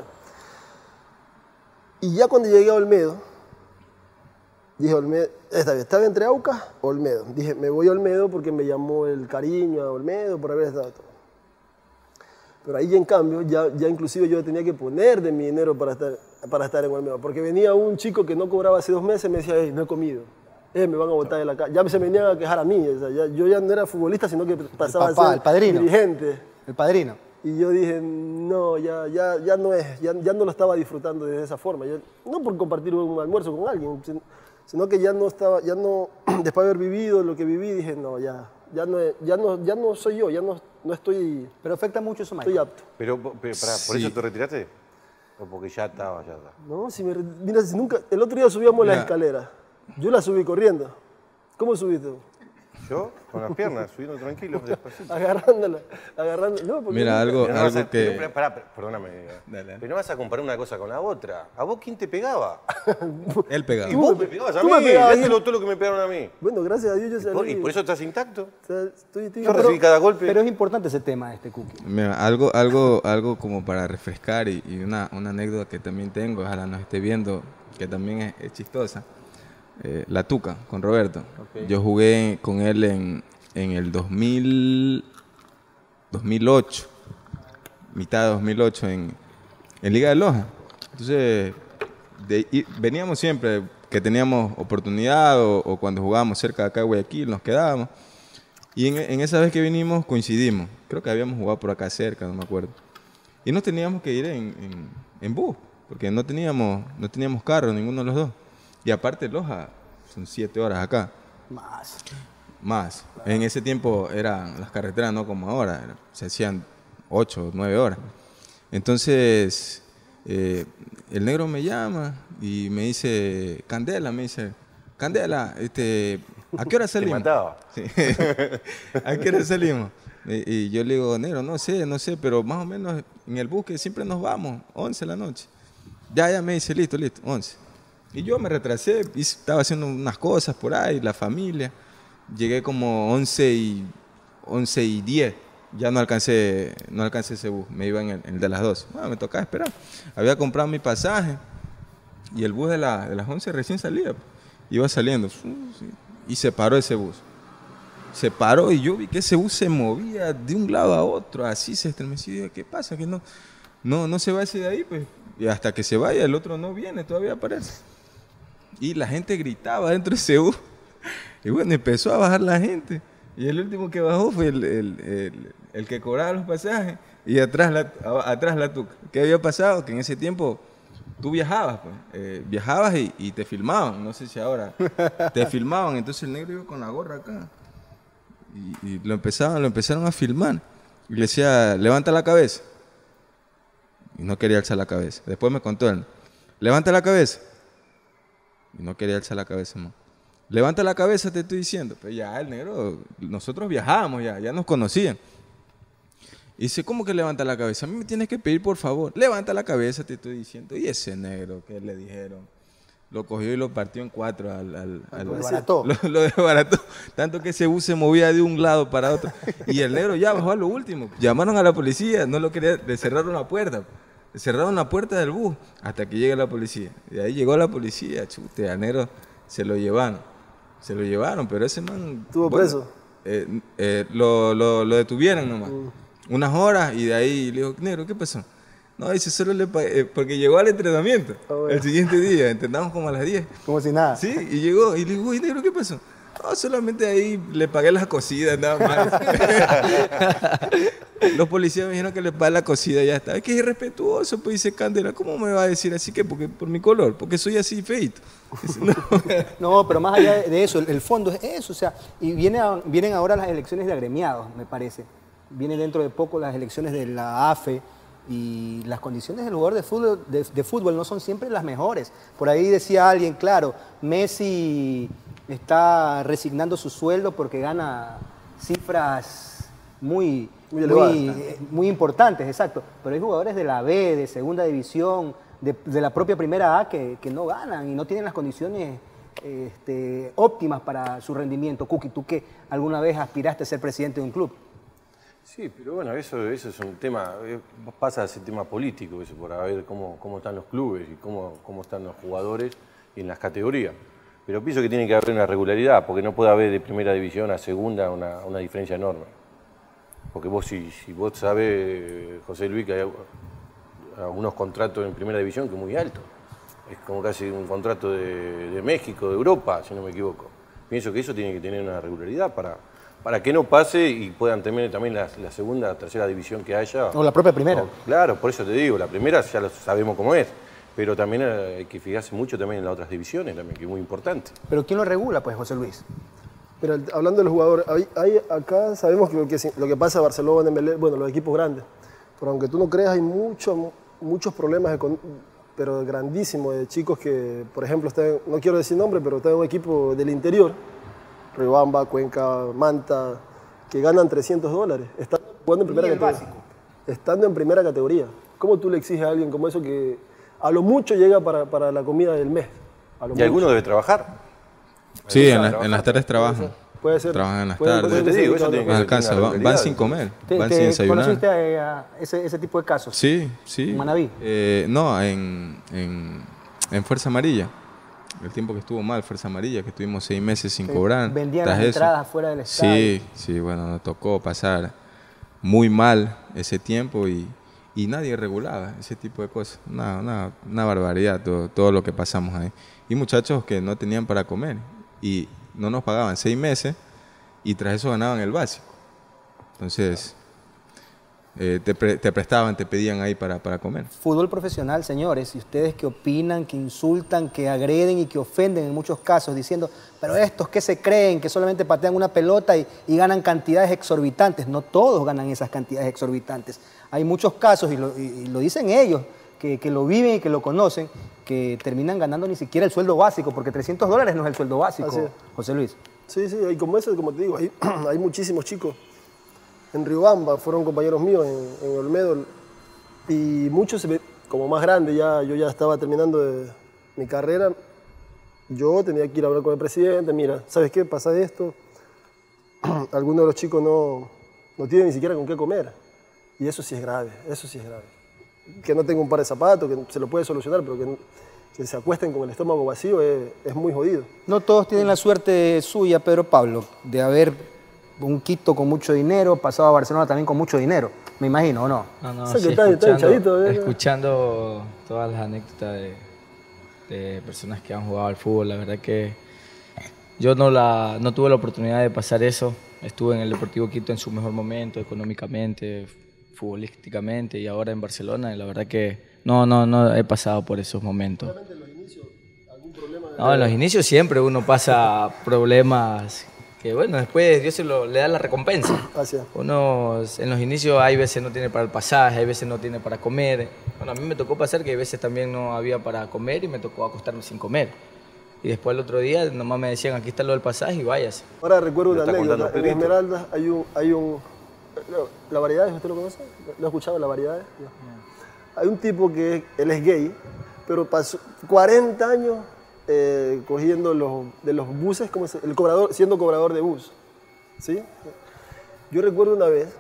Y ya cuando llegué a Olmedo, dije, Olmedo, esta vez, estaba entre Aucas o Olmedo. Dije, me voy a Olmedo porque me llamó el cariño a Olmedo por haber estado todo. Pero ahí, en cambio, ya, ya inclusive yo tenía que poner de mi dinero para estar, para estar en Olmedo. Porque venía un chico que no cobraba hace dos meses y me decía, hey, no he comido. Eh, me van a botar de la casa. Ya se venían a quejar a mí. O sea, ya- yo ya no era futbolista, sino que pasaba papá, a ser el padrino. dirigente. El padrino. Y yo dije, no, ya, ya, ya no es, ya, ya no lo estaba disfrutando de esa forma. Yo- no por compartir un almuerzo con alguien, sin- sino que ya no estaba, ya no, después de haber vivido lo que viví, dije, no, ya, ya no, es- ya no, ya no soy yo, ya no, no estoy, Pero afecta mucho eso, estoy Michael. apto. Pero, pero pará, ¿por Sí. eso te retiraste? ¿O porque ya estaba, ya está? No, si me, re- mira, si nunca, el otro día subíamos las Mira. escaleras, yo las subí corriendo. ¿Cómo subiste? Yo, con las piernas, subiendo tranquilo, despacito. Agarrándola, agarrándola. No, porque Mira, nunca- algo, Pero no vas algo a- que... pero, pará, perdóname. Dale. Pero no vas a comparar una cosa con la otra. ¿A vos quién te pegaba? Él pegaba. Y vos me pegabas a tú mí. me pegabas, Este yo- lo, todo lo que me pegaron a mí. Bueno, gracias a Dios yo Y salí. por, y por eso estás intacto. o sea, estoy, estoy- Yo recibí cada golpe. Pero es importante ese tema, este Cookie. Mira, algo, algo, algo como para refrescar y, y una, una anécdota que también tengo, ojalá nos esté viendo, que también es, es chistosa. Eh, la Tuca, con Roberto. Ok. Yo jugué con él en, en el dos mil dos mil ocho, mitad de dos mil ocho en, en Liga de Loja. Entonces, de, y veníamos siempre que teníamos oportunidad o, o cuando jugábamos cerca de acá de Guayaquil, nos quedábamos. Y en, en esa vez que vinimos coincidimos. Creo que habíamos jugado por acá cerca, no me acuerdo. Y nos teníamos que ir en, en, en bus, porque no teníamos, no teníamos carro, ninguno de los dos. Y aparte Loja, son siete horas acá. Más. Más. En ese tiempo eran las carreteras no como ahora, era, se hacían ocho, nueve horas. Entonces, eh, el negro me llama y me dice, Candela, me dice, Candela, este, ¿a qué hora salimos? Te mataba. Sí. ¿A qué hora salimos? Y, y yo le digo, negro, no sé, no sé, pero más o menos en el bus que siempre nos vamos, once de la noche. Ya, ya me dice, listo, listo, once. Y yo me retrasé, y estaba haciendo unas cosas por ahí, la familia. Llegué como once y, once y diez. Ya no alcancé, no alcancé ese bus, me iba en el, el de las doce. Bueno, me tocaba esperar. Había comprado mi pasaje y el bus de, la, de las once recién salía. Iba saliendo y se paró ese bus. Se paró y yo vi que ese bus se movía de un lado a otro, así se estremeció. Y dije, ¿qué pasa? Que no, no, no se va ese de ahí, pues. Y hasta que se vaya, el otro no viene, todavía aparece. Y la gente gritaba dentro de ese bus. Y bueno, empezó a bajar la gente. Y el último que bajó fue el, el, el, el que cobraba los pasajes. Y atrás la, atrás la tuca. ¿Qué había pasado? Que en ese tiempo tú viajabas, pues. Eh, viajabas y, y te filmaban. No sé si ahora te filmaban. Entonces el negro iba con la gorra acá. Y, y lo, empezaban, lo empezaron a filmar. Y le decía, levanta la cabeza. Y no quería alzar la cabeza. Después me contó él, levanta la cabeza. Y no quería alzar la cabeza, man. Levanta la cabeza, te estoy diciendo. Pero ya el negro, nosotros viajábamos ya, ya nos conocían. Y dice, ¿cómo que levanta la cabeza? A mí me tienes que pedir, por favor. Levanta la cabeza, te estoy diciendo. Y ese negro, ¿qué le dijeron? Lo cogió y lo partió en cuatro. Al, al, al, lo desbarató. Lo, lo desbarató. Tanto que ese bus se movía de un lado para otro. Y el negro ya bajó a lo último. Llamaron a la policía, no lo quería, le cerraron la puerta. Le cerraron la puerta del bus hasta que llega la policía. Y ahí llegó la policía, chute, al negro se lo llevaron. Se lo llevaron, pero ese man... ¿Estuvo bueno, preso? Eh, eh, lo, lo, lo detuvieron nomás. Mm. Unas horas y de ahí le dijo, negro, ¿qué pasó? No, dice, solo le pagué, eh, porque llegó al entrenamiento oh, bueno. El siguiente día, entrenamos como a las diez. Como si nada. Sí, y llegó y le digo, uy, negro, ¿qué pasó? No, solamente ahí le pagué las cocidas, nada más. Los policías me dijeron que le pagué la cocida y ya está. Es que es irrespetuoso, pues dice Candela, ¿cómo me va a decir así que? Porque por mi color, porque soy así feito. No. No, pero más allá de eso, el, el fondo es eso, o sea, y viene a, vienen ahora las elecciones de agremiados, me parece. Vienen dentro de poco las elecciones de la A F E y las condiciones del jugador de fútbol, de, de fútbol no son siempre las mejores. Por ahí decía alguien, claro, Messi está resignando su sueldo porque gana cifras muy, muy, muy, muy importantes, exacto. Pero hay jugadores de la B, de segunda división, de, de la propia primera A que, que no ganan y no tienen las condiciones este, óptimas para su rendimiento. Cookie, tú que alguna vez aspiraste a ser presidente de un club. Sí, pero bueno, eso, eso es un tema, pasa a ser tema político, eso, por ver cómo, cómo están los clubes y cómo, cómo están los jugadores y en las categorías. Pero pienso que tiene que haber una regularidad, porque no puede haber de primera división a segunda una, una diferencia enorme. Porque vos, si, si vos sabés, José Luis, que hay algunos contratos en primera división que es muy alto. Es como casi un contrato de, de México, de Europa, si no me equivoco. Pienso que eso tiene que tener una regularidad para, para que no pase y puedan tener también la, la segunda, tercera división que haya. O la propia primera. No, claro, por eso te digo, la primera ya lo sabemos cómo es. Pero también hay que fijarse mucho también en las otras divisiones, también, que es muy importante. ¿Pero quién lo regula, pues, José Luis? Pero hablando de los jugadores, hay, hay, acá sabemos que lo, que lo que pasa en Barcelona, Dembélé, bueno, los equipos grandes. Pero aunque tú no creas, hay mucho, muchos problemas, de, pero grandísimos, de chicos que, por ejemplo, están, no quiero decir nombre, pero están en un equipo del interior, Riobamba, Cuenca, Manta, que ganan trescientos dólares. Están jugando en primera categoría. Básico. Estando en primera categoría. ¿Cómo tú le exiges a alguien como eso que a lo mucho llega para, para la comida del mes? A lo y mucho. alguno debe trabajar. Sí, en, la, en las tardes trabajan. Puede ser. Trabajan en las puede, tardes. puede te digo, eso tiene que van a casa, van, van sin comer, ¿Te, van te sin desayunar. ¿Conociste a, a ese, ese tipo de casos? Sí, sí. ¿En Manaví? Eh, no, en, en, en Fuerza Amarilla. El tiempo que estuvo mal, Fuerza Amarilla, que estuvimos seis meses sin que cobrar. Vendían las eso. entradas fuera del estadio. Sí, sí, bueno, nos tocó pasar muy mal ese tiempo y, y nadie regulaba ese tipo de cosas. Una, una, una barbaridad todo, todo lo que pasamos ahí. Y muchachos que no tenían para comer y no nos pagaban seis meses y tras eso ganaban el básico. Entonces, eh, te, pre, te prestaban, te pedían ahí para, para comer. Fútbol profesional, señores, y ustedes que opinan, que insultan, que agreden y que ofenden en muchos casos, diciendo, pero estos que se creen que solamente patean una pelota y, y ganan cantidades exorbitantes. No todos ganan esas cantidades exorbitantes. Hay muchos casos, y lo, y, y lo dicen ellos, que, que lo viven y que lo conocen, que terminan ganando ni siquiera el sueldo básico, porque trescientos dólares no es el sueldo básico, José Luis. Sí, sí, y como eso, como te digo, hay, hay muchísimos chicos. En Riobamba fueron compañeros míos, en, en Olmedo, y muchos, como más grandes, ya, yo ya estaba terminando de, mi carrera, yo tenía que ir a hablar con el presidente, mira, ¿sabes qué? Pasa esto, algunos de los chicos no, no tienen ni siquiera con qué comer, y eso sí es grave, eso sí es grave. Que no tenga un par de zapatos, que se lo puede solucionar, pero que, que se acuesten con el estómago vacío es, es muy jodido. No todos tienen la suerte suya, Pedro Pablo, de haber un Quito con mucho dinero, pasado a Barcelona también con mucho dinero, me imagino, ¿o no? No, no, O sea, sí, que está- está escuchando, hinchadito, ¿eh? escuchando todas las anécdotas de, de personas que han jugado al fútbol, la verdad que yo no, la, no tuve la oportunidad de pasar eso. Estuve en el Deportivo Quito en su mejor momento, económicamente, futbolísticamente, y ahora en Barcelona, y la verdad que no, no, no he pasado por esos momentos. No, en los inicios siempre uno pasa problemas que, bueno, después Dios se lo, le da la recompensa. Así es. Uno en los inicios hay veces no tiene para el pasaje, hay veces no tiene para comer. Bueno, a mí me tocó pasar que hay veces también no había para comer y me tocó acostarme sin comer. Y después el otro día nomás me decían, aquí está lo del pasaje y váyase. Ahora recuerdo una está contando anécdota, en Pedrito. Esmeraldas hay un, hay un, ¿la Variedades, usted lo conoce? ¿Lo ha escuchado, La Variedades? No. Hay un tipo que, él es gay, pero pasó cuarenta años eh, cogiendo los, de los buses, ¿cómo se, el cobrador, siendo cobrador de bus, ¿sí? Yo recuerdo una vez,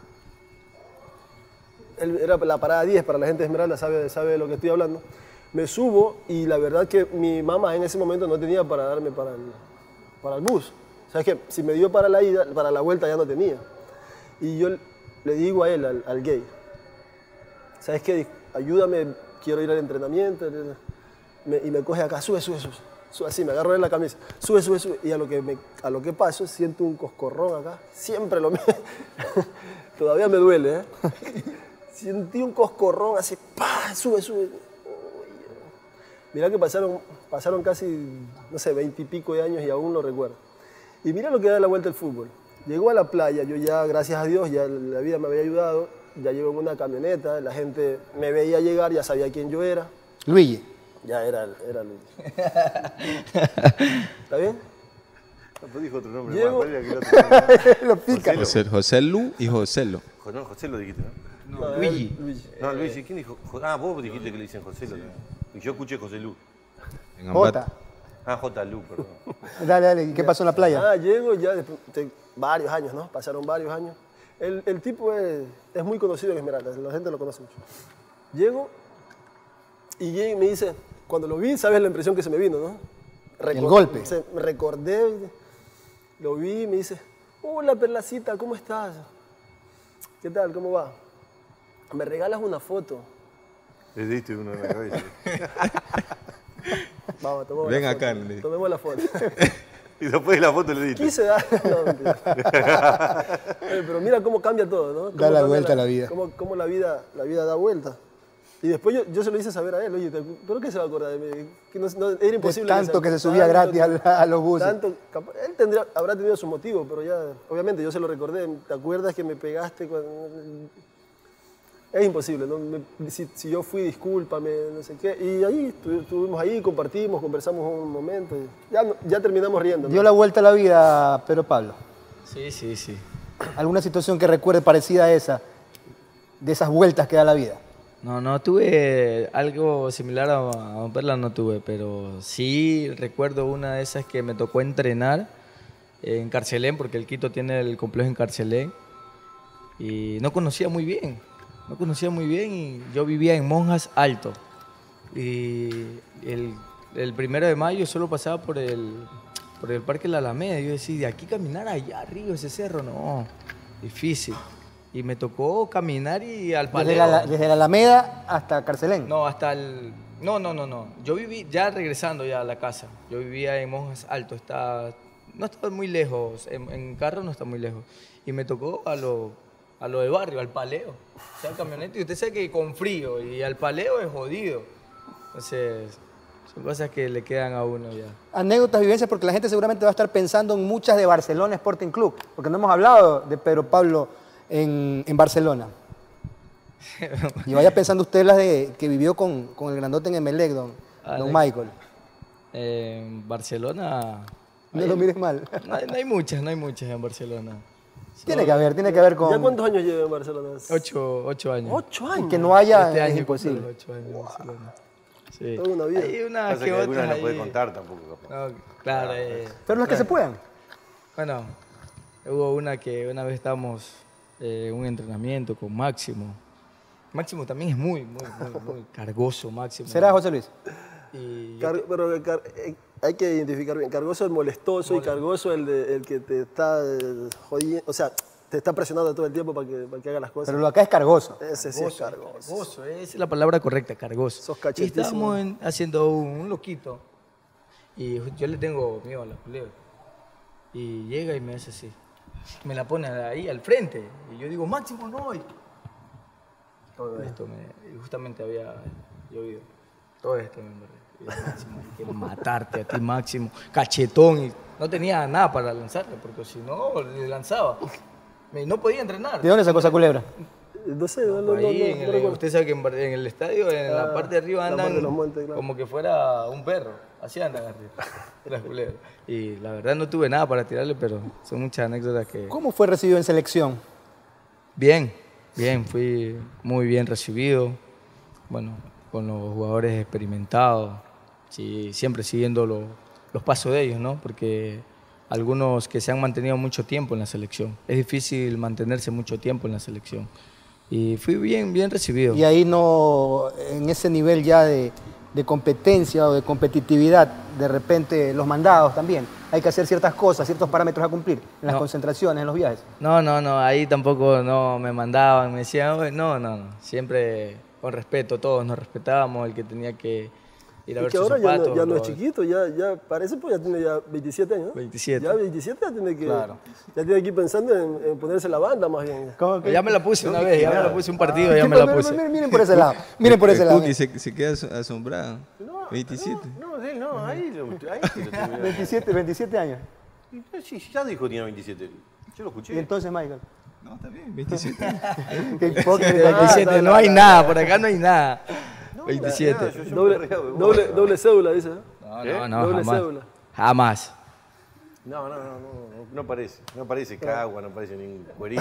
él, era la parada diez, para la gente de Esmeralda sabe, sabe de lo que estoy hablando, me subo y la verdad que mi mamá en ese momento no tenía para darme para el, para el bus. ¿Sabes qué? Si me dio para la ida, para la vuelta ya no tenía. Y yo le digo a él, al, al gay, ¿sabes qué? Ayúdame, quiero ir al entrenamiento. Me, y me coge acá, sube, sube, sube, sube. Así, me agarro de la camisa, sube, sube, sube. Y a lo que, me, a lo que paso, siento un coscorrón acá. Siempre lo... Todavía me duele, ¿eh? Sentí un coscorrón así, ¡pah! Sube, sube. Mirá que pasaron, pasaron casi, no sé, veinte y pico de años y aún lo recuerdo. Y mira lo que da la vuelta el fútbol. Llegó a la playa, yo ya, gracias a Dios, ya la vida me había ayudado, ya llego en una camioneta, la gente me veía llegar, ya sabía quién yo era. Luigi. Ya era, era Luigi. ¿Está bien? Después dijo otro nombre Llego- más, parece que el otro- Lo pica. José, José Lu y José Lo. No, José lo dijiste, ¿no? No, Luigi. él- Luigi. No, Luis, ¿y quién dijo? Jo- Ah, vos dijiste que le dicen José lo. Y yo escuché José Lu. En Ambato. Jota. Ah, J. Lu, perdón. Dale, dale. ¿Y qué pasó en la playa? Ah, llego ya después de varios años, ¿no? Pasaron varios años. El, el tipo es, es muy conocido en Esmeraldas, la gente lo conoce mucho. Llego y llega y me dice, cuando lo vi, sabes la impresión que se me vino, ¿no? El golpe. Se, me recordé, lo vi y me dice, hola Perlacita, ¿cómo estás? ¿Qué tal? ¿Cómo va? ¿Me regalas una foto? Le diste uno en la cabeza. Vamos, tomemos Ven la acá, foto. le dije. Tomemos la foto. Y después de la foto le diste. Quise dar. No, mentira. Oye, pero mira cómo cambia todo, ¿no? Cómo Da la cambia vuelta a la vida. Cómo, cómo la vida. La vida da vuelta. Y después yo, yo se lo hice saber a él, oye, ¿te- ¿pero qué se va a acordar de mí? Que no, no- era imposible. De tanto que se se subía gratis a la- a los buses. Tanto, capa- él tendría, habrá tenido su motivo, pero ya, obviamente yo se lo recordé. ¿Te acuerdas que me pegaste cuando.? Es imposible, ¿no? Me- si, si yo fui, discúlpame, no sé qué. Y ahí estu- estuvimos ahí, compartimos, conversamos un momento. Y ya, no- ya terminamos riendo, ¿no? Dio la vuelta a la vida, Pedro Pablo. Sí, sí, sí. ¿Alguna situación que recuerde parecida a esa? De esas vueltas que da la vida. No, no tuve algo similar a, a Don Perla, no tuve, pero sí recuerdo una de esas que me tocó entrenar en Carcelén, porque el Quito tiene el complejo en Carcelén, y no conocía muy bien, no conocía muy bien, y yo vivía en Monjas Alto, y el, el primero de mayo solo pasaba por el, por el Parque La Alameda, y yo decía, de aquí caminar allá arriba, ese cerro, no, difícil. Y me tocó caminar y al Desde paleo. la, desde la Alameda hasta Carcelén. No, hasta el... No, no, no, no. Yo viví, ya regresando ya a la casa, yo vivía en Monjes Alto, está, no está muy lejos, en, en carro no está muy lejos. Y me tocó a lo, a lo de barrio, al paleo. O sea, el camioneta, y usted sabe que con frío, y al paleo es jodido. Entonces, son cosas que le quedan a uno ya. Anécdotas, vivencias, porque la gente seguramente va a estar pensando en muchas de Barcelona Sporting Club, porque no hemos hablado de Pedro Pablo en, en Barcelona. Y vaya pensando usted las de que vivió con, con el grandote en Emelec, don, Ah, don de- Michael. En Barcelona... No hay- lo mires mal. No hay, no hay muchas, no hay muchas en Barcelona. Tiene que haber, tiene que haber con... ¿Ya cuántos años lleva en Barcelona? Ocho, ocho años. Ocho años. Que no haya, Este es año imposible. cumple ocho años en Barcelona. Sí. Toda una vida. Hay unas Pasa que que algunas otras no puede ahí. contar tampoco, capaz. No, claro. eh, Pero las que se puedan. Bueno, hubo una que una vez estábamos eh, en un entrenamiento con Máximo. Máximo también es muy, muy, muy, muy cargoso, Máximo. ¿Será, José Luis? Y yo Car- pero car- eh, hay que identificar bien. Cargoso el molestoso y cargoso el, de- el que te está eh, jodiendo, o sea, te está presionando todo el tiempo para que, para que haga las cosas. Pero lo acá es cargoso. Ese sí es cargoso. cargoso, esa es la palabra correcta, cargoso. Sos Y cachetísimo. estábamos en- haciendo un, un loquito. Y yo le tengo miedo a la culebra. Y llega y me hace así. Me la pone ahí al frente. Y yo digo, Máximo, no. Y todo esto me. Y justamente había llovido. Todo esto me embarré. Y yo, Máximo, quiero matarte a ti, Máximo. Cachetón. Y no tenía nada para lanzarle, porque si no, le lanzaba. Me- No podía entrenar. ¿De dónde sacó esa culebra? No sé, no, no, no, Ahí no, en no el- recuerdo. usted sabe que en, Bar- en el estadio, en la Ah, parte de arriba la andan parte de los montes, claro. como que fuera un perro. Así andan arriba, las culebras. Y la verdad no tuve nada para tirarle, pero son muchas anécdotas que... ¿Cómo fue recibido en selección? Bien, bien, fui muy bien recibido. Bueno, con los jugadores experimentados, sí, siempre siguiendo lo- los pasos de ellos, ¿no? Porque algunos que se han mantenido mucho tiempo en la selección. Es difícil mantenerse mucho tiempo en la selección. Y fui bien, bien recibido. Y ahí no, en ese nivel ya de, de competencia o de competitividad, de repente los mandados también. Hay que hacer ciertas cosas, ciertos parámetros a cumplir en las No. concentraciones, en los viajes. No, no, no, ahí tampoco no me mandaban, me decían, "Oye, no, no, no, siempre con respeto, todos nos respetábamos, el que tenía que ir a Es ver que sus ahora ya, zapatos. no, ya no es los- chiquito, ya, ya parece, pues ya tiene ya veintisiete años, ¿no? veintisiete. Ya veintisiete ya tiene que, Claro. ya tiene que ir pensando en, en ponerse la banda más bien. Ya me la puse una vez, ya me la puse un partido, ya Sí, me la pero puse. Miren, miren por ese lado, miren por ese El lado. Cookie se, se queda aso- asombrado. veintisiete. No, sí, no, ahí lo, ahí sí lo tenía. veintisiete, veintisiete años. Sí, ya dijo que tenía veintisiete. Yo lo Y escuché. entonces, Michael. No, está bien, veintisiete. Qué hipócrita. veintisiete, no hay nada, por acá no hay nada. veintisiete. Yo- yo me Doble, reía, güey. doble, doble cédula, dice. ¿no? No, ¿Eh? no, no, Doble jamás. cédula. Jamás. No, no, no, no, no, no parece. No parece cagua, no parece ningún cuerito.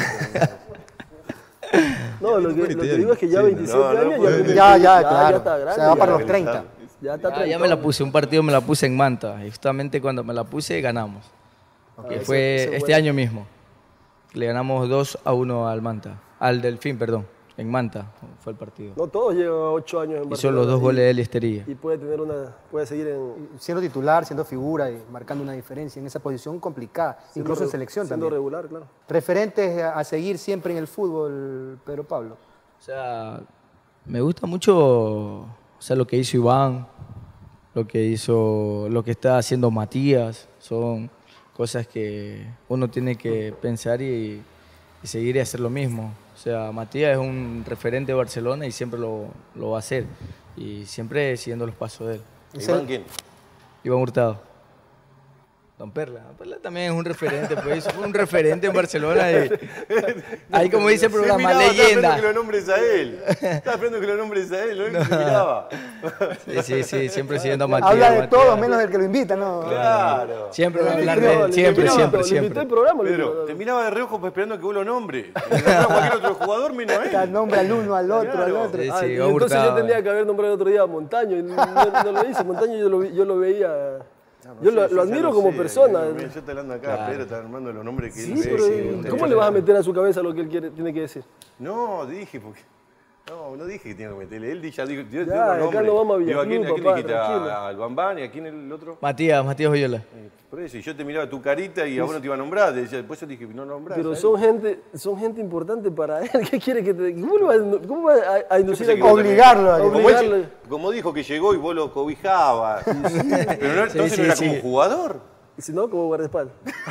No, lo que, lo que digo es que ya Sí, veintisiete no, no años puede ya, ser. tiene- Ya, ya, claro. está grande. Se va para ya, los treinta. ya está Ah, ya me treintón. la puse, un partido me la puse en Manta. Y justamente cuando me la puse, ganamos. Que eso- fue eso es este bueno. año mismo. Le ganamos dos a uno al Manta. Al Delfín, perdón. En Manta fue el partido. No todos llevan ocho años en Hizo Barcelona. los dos y- goles de Listería. Y puede tener una, puede seguir en, Siendo titular, siendo figura y marcando una diferencia en esa posición complicada, incluso en selección siendo también. regular, claro. Referentes a, a seguir siempre en el fútbol, Pedro Pablo. O sea, me gusta mucho o sea, lo que hizo Iván, lo que hizo, lo que está haciendo Matías. Son cosas que uno tiene que pensar y, y seguir y hacer lo mismo. O sea, Matías es un referente de Barcelona y siempre lo, lo va a hacer. Y siempre siguiendo los pasos de él. ¿Iván quién? Iván Hurtado. Don Perla. Don Perla también es un referente, pues. Fue un referente en Barcelona. y- ahí, como dice el programa, miraba, estaba leyenda. esperando que lo nombres a él. Estaba esperando que lo nombres a él, lo único que miraba. Sí, sí, sí, siempre siguiendo a Matías. Habla de Matías. todo menos del que lo invita, ¿no? Claro. Siempre va a hablar No, de le él, siempre, invité- siempre, le invité siempre. al programa, le Pedro, invité- te miraba de reojo pues, esperando que vos lo nombres. Le nombraba a cualquier otro jugador menos a Da él. nombre al uno, al otro, al Claro. otro. Sí, Ah, sí, y Iván entonces Hurtado. yo tendría que haber nombrado el otro día a Montaño, y no, no- no lo hice. Montaño yo lo, vi- yo lo veía, yo lo, lo ya admiro lo como sé, persona. Yo, yo estoy hablando acá, Pedro está armando los nombres que Sí, él ve. pero sí, ¿cómo le vas a meter a su cabeza lo que él quiere, tiene que decir? No, dije, porque No, no dije que tenía que meterle. Él ya dijo, yo Ya, tengo acá nombre. no vamos a Digo, ¿a quién, Villaclub, a quién papá, le dijiste? tranquilo. ¿A- ¿Al Bambán y a quién el otro? Matías, Matías Oyola. Eh, Por eso, y yo te miraba tu carita y a vos no te iba a nombrar. Te decía, después yo te dije, no nombrás. Pero ¿sabes? son gente, son gente importante para él. ¿Qué quiere que te.? ¿Cómo lo va a, cómo va a, a inducir Yo pensé a que vos Obligarlo a que- Como, Obligarlo. él- como dijo que llegó y vos lo cobijabas. Pero no, entonces sí, no era sí. como jugador. Y si no, como guardaespaldas.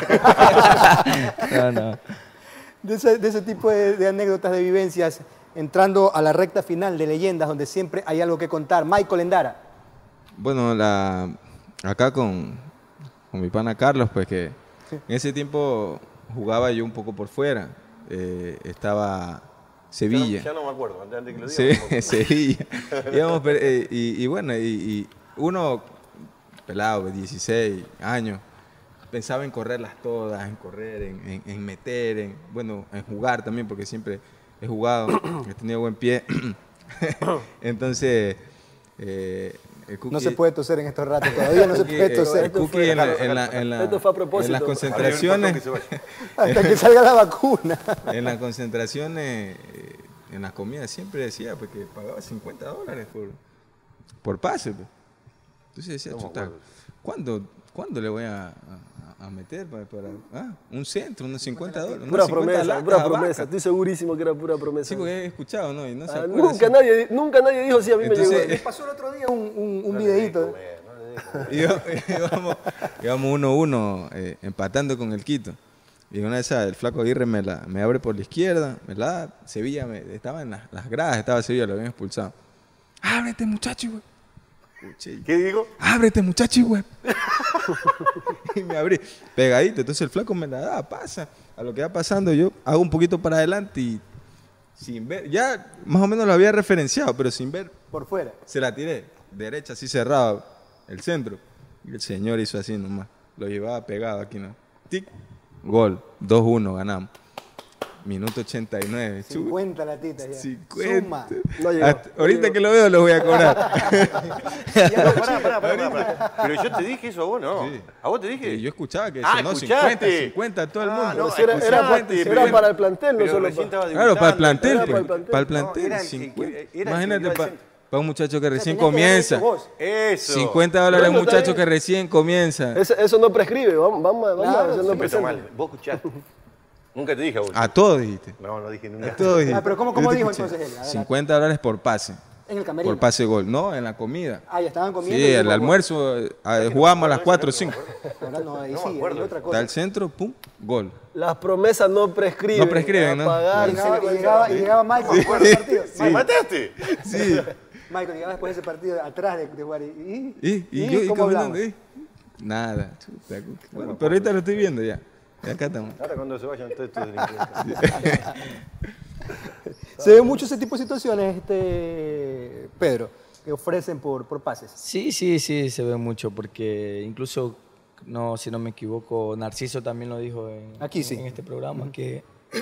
No, no. De ese, de ese tipo de, de anécdotas, de vivencias, entrando a la recta final de Leyendas, donde siempre hay algo que contar. Michael Endara. Bueno, la, acá con, con mi pana Carlos, pues que en ese tiempo jugaba yo un poco por fuera. Eh, estaba Sevilla. Ya no, ya no me acuerdo, antes, antes que lo diga. Sí, no me acuerdo. Sevilla. Íbamos, per- eh, y, y bueno, y, y uno pelado, de dieciséis años, pensaba en correrlas todas, en correr, en, en- en meter, en, bueno, en jugar también, porque siempre he jugado, he tenido buen pie. Entonces, eh, el Cookie, No se puede toser en estos ratos, todavía no se Cookie, puede eh, toser. el Cookie en, la- en la- en la- Esto fue a propósito. en las Abrí el concentraciones, portón que se vaya. Hasta que salga la vacuna. en las concentraciones, eh, en las comidas siempre decía pues, que pagaba cincuenta dólares por, por pase. Pues. Entonces decía, No me chuta, acuerdo. ¿cuándo, ¿cuándo le voy a, a- a meter para, para- ah, un centro, unos cincuenta dólares? Pura unas cincuenta promesa, latas pura a promesa. vaca? Estoy segurísimo que era pura promesa. Sí, porque he escuchado, ¿no? Y no se Ah, acuerda, nunca, sí. nadie, nunca nadie dijo sí, a mí Entonces, me eh, llegó. Pasó el otro día un, un, un No le dejes videíto. comer, no le dejes comer. Y yo- íbamos, íbamos uno a uno, eh, empatando con el Quito. Y una de esas, el flaco Aguirre me, la, me abre por la izquierda, me la da. Sevilla, me, estaba en las, las gradas, estaba Sevilla, lo habían expulsado. ¡Ábrete, muchacho, güey! Escuché, ¿Qué digo? ¡ábrete, muchacho, güey! Y me abrí, pegadito. Entonces el flaco me la da, pasa. A lo que va pasando, yo hago un poquito para adelante y sin ver, ya más o menos lo había referenciado, pero sin ver, Por fuera. se la tiré, derecha así cerrado, el centro. Y el señor hizo así nomás, lo llevaba pegado aquí, ¿no? Tic, gol, dos uno, ganamos. Minuto ochenta y nueve. Chu- cincuenta latitas ya. cincuenta. Suma. No llegó. Hasta- ahorita que lo veo lo voy a cobrar. No, pará, pará, pará, pará. Pero yo te dije eso a vos, ¿no? Sí. ¿A vos te dije? Y yo escuchaba que Ah, sonó ¿escuchaste? cincuenta, cincuenta a todo el Ah, mundo. no, Pero si era, era, escuchaste, era pero- para el plantel, no pero solo recién para... estaba Claro, para el debutando, plantel, era pues, para el plantel. para el No, plantel, era el que- cincuenta. que- era el que Imagínate, iba al para centro. un muchacho que recién tenías que haber comienza, hecho vos. Eso. cincuenta dólares a un Bueno, está muchacho bien. que recién comienza. Eso, eso no prescribe, vamos, vamos, vamos Claro, a hacerlo Empezó presente. mal. Vos escuchaste. Nunca te dije a vos. A todos dijiste. No, no dije A nunca. todos dijiste. Ah, pero ¿cómo- cómo Yo te dijo escuché. entonces él? Adelante. cincuenta dólares por pase. En el camerino. Por pase gol. No, en la comida. Ah, ya estaban comiendo. Sí, y el dijo, almuerzo, eh, ah, jugábamos a las cuatro o cinco. Ahora no, ahí No me sí, acuerdo. hay otra Da cosa. el centro, pum, gol. Las promesas no prescriben. No prescriben, ¿no? Apagar, Llegaba, y cincuenta. llegaba, y llegaba Michael después de ese partido. ¿Me mataste? Sí. Michael llegaba después de ese partido atrás de, de jugar. ¿Y, y, Y, y yo y cómo caminando, hablamos? y nada. Chuta, bueno, pero ahorita lo estoy viendo ya. Y acá estamos. Ahora cuando se vayan todos estos delincuentes. Se ve mucho ese tipo de situaciones, este, Pedro, que ofrecen por, por pases. Sí, sí, sí, se ve mucho, porque incluso, no, si no me equivoco, Narciso también lo dijo en, Aquí sí. en este programa, que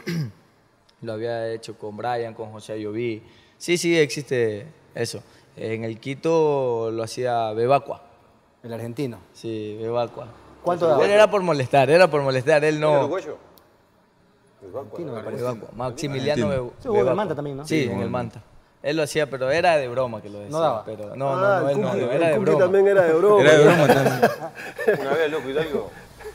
lo había hecho con Brian, con José Ayoví. Sí, sí, existe eso. En el Quito lo hacía Bebacua. El argentino. Sí, Bebacua. ¿Cuánto daba? Pero era por molestar, era por molestar, él ¿El no. uruguayo? El banco, Argentino, ¿no? me parece. Bebacua, Maximiliano Argentino. Bebacua. Sí, jugó en el Manta también, ¿no? Sí, Sí, en el jugó. Manta. Él lo hacía, pero era de broma que lo decía. daba. Pero no, Ah, no, no, el él no, Cookie- no, el era de Cookie broma. también era de broma. Era de broma también. Una vez, loco, Hidalgo.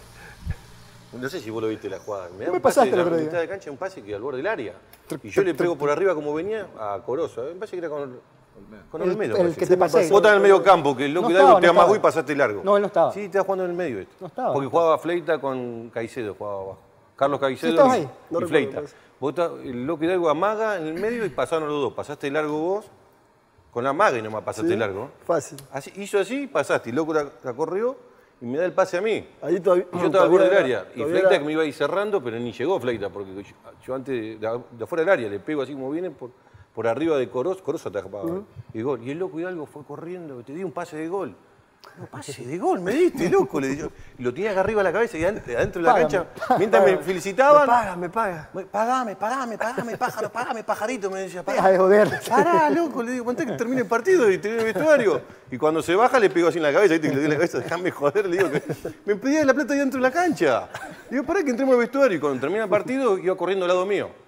No sé si vos lo viste la jugada. Me da me un pase pasaste de el la otro día. mitad de cancha, un pase que al borde del área. Y yo le pego por arriba como venía a Corozo. Me parece que era con, con El- Olmedo. el parece. que te pasé. Vos estás en el medio campo, que el loco No Hidalgo estaba, te no amagó estaba. y pasaste largo. No, él no estaba. Sí, estaba jugando en el medio esto. No estaba. Porque jugaba Fleita con Caicedo, jugaba abajo. Carlos Caicedo ¿Tú estabas y, ahí? y No recuerdo, Fleita. parece. Vos estás- el loco Hidalgo amaga en el medio y pasaron los dos. Pasaste largo vos, con la maga y nomás pasaste Sí, largo. Fácil. Así, hizo así, pasaste. Y el loco la, la corrió y me da el pase a mí. Ahí todavía, Y yo estaba al borde del todavía área. era- Y todavía Fleita era- que me iba a ir cerrando, pero ni llegó Fleita, porque yo, yo antes de, de afuera del área le pego así como viene por, por arriba de Corozo. Corozo atajaba. Y gol. Y el loco Hidalgo fue corriendo, te di un pase de gol. No, pase de gol, me diste, loco. Le digo. Y lo tenía acá arriba de la cabeza y adentro, adentro de la Págame, cancha. Mientras me Me felicitaban. paga, me paga. Pagame, pagame, pagame, pájaro, pagame, pajarito, me decía. Deja de joder. Pará, loco, le digo, aguantá que termine el partido y termine el vestuario. Y cuando se baja le pego así en la cabeza, ¿viste? Que le doy en la cabeza, déjame joder, le digo que me pedía la plata ahí dentro de la cancha. Le digo, pará que entremos al vestuario. Y cuando termina el partido, iba corriendo al lado mío.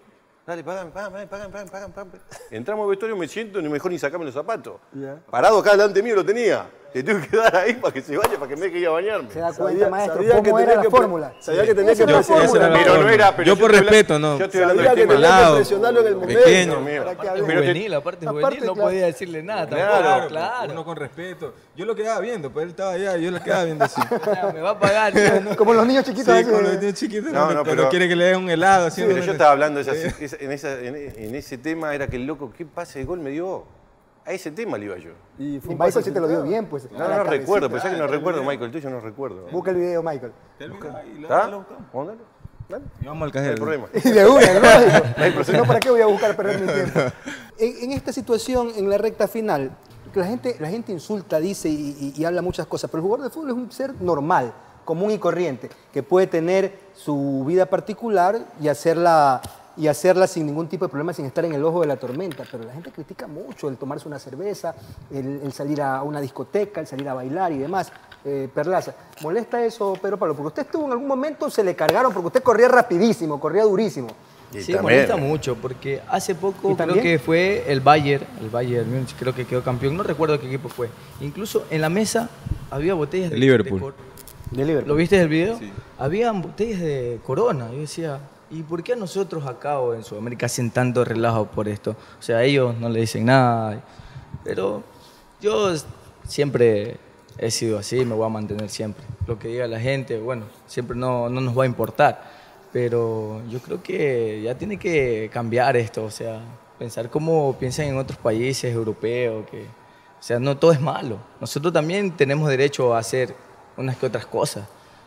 Dale, pagame, pagame, pagame, pagame, pagame, pagame. Entramos al vestuario, me siento, ni mejor ni sacarme los zapatos. Ya. Parado acá delante mío lo tenía. Le tuve que dar ahí para que se vaya, para que me deje ir a bañarme. Se da cuenta, Sabía- maestro, sabía cómo que era tenía la que- fórmula. Sabía que tenía Esa que era la presionar. fórmula. Esa era la Pero no fórmula. era, pero yo yo por estoy habla- respeto, no. yo estoy hablando Sabía del que tema. tenía que Pelado, presionarlo en el momento. pequeño. Mío. Para que Es hable. Pero te- juvenil, aparte Aparte, juvenil, no claro. podía decirle nada Claro. tampoco. Claro. Uno con respeto. Yo lo quedaba viendo, pues él estaba allá, yo lo quedaba viendo así. Ya, me va a pagar. ¿sí? ¿no? Como los niños chiquitos. Sí, así, con eh. los niños chiquitos, No, cuando, no, cuando pero- quiere que le den un helado. Así, Pero uno- yo estaba hablando de esa- esa- en, esa- en- en ese tema, era que el loco, ¿qué pase de gol me dio? A ese tema le iba yo. Y fue Y un Michael pase sí te lo dio filtrado. bien, pues. No, a la no cabecita. recuerdo, pensé que no recuerdo, Michael, el tuyo no recuerdo. Busca el video, Michael. ¿Está? Póngalo. Dale. Y vamos al No hay cajero. problema. Y de una, lógico. Si no, ¿para qué voy a buscar perder mi tiempo? En, en esta situación, en la recta final, la gente, la gente insulta, dice y, y- y habla muchas cosas, pero el jugador de fútbol es un ser normal, común y corriente, que puede tener su vida particular y hacerla, y hacerla sin ningún tipo de problema, sin estar en el ojo de la tormenta. Pero la gente critica mucho el tomarse una cerveza, el, el salir a una discoteca, el salir a bailar y demás. Eh, Perlaza, ¿molesta eso, Pedro Pablo? Porque usted estuvo en algún momento, se le cargaron, porque usted corría rapidísimo, corría durísimo. Y Sí, también, molesta mucho, porque hace poco ¿Y creo también? que fue el Bayern, el Bayern Múnich, creo que quedó campeón, no recuerdo qué equipo fue. Incluso en la mesa había botellas de El Liverpool. de cor- De Liverpool. ¿Lo viste el video? Sí. Habían botellas de Corona. Yo decía, ¿y por qué a nosotros acá o en Sudamérica hacen tanto relajo por esto? O sea, a ellos no le dicen nada. Pero yo siempre he sido así, me voy a mantener siempre. Lo que diga la gente, bueno, siempre no, no nos va a importar. Pero yo creo que ya tiene que cambiar esto, o sea, pensar como piensan en otros países europeos, que, o sea, no todo es malo. Nosotros también tenemos derecho a hacer unas que otras cosas.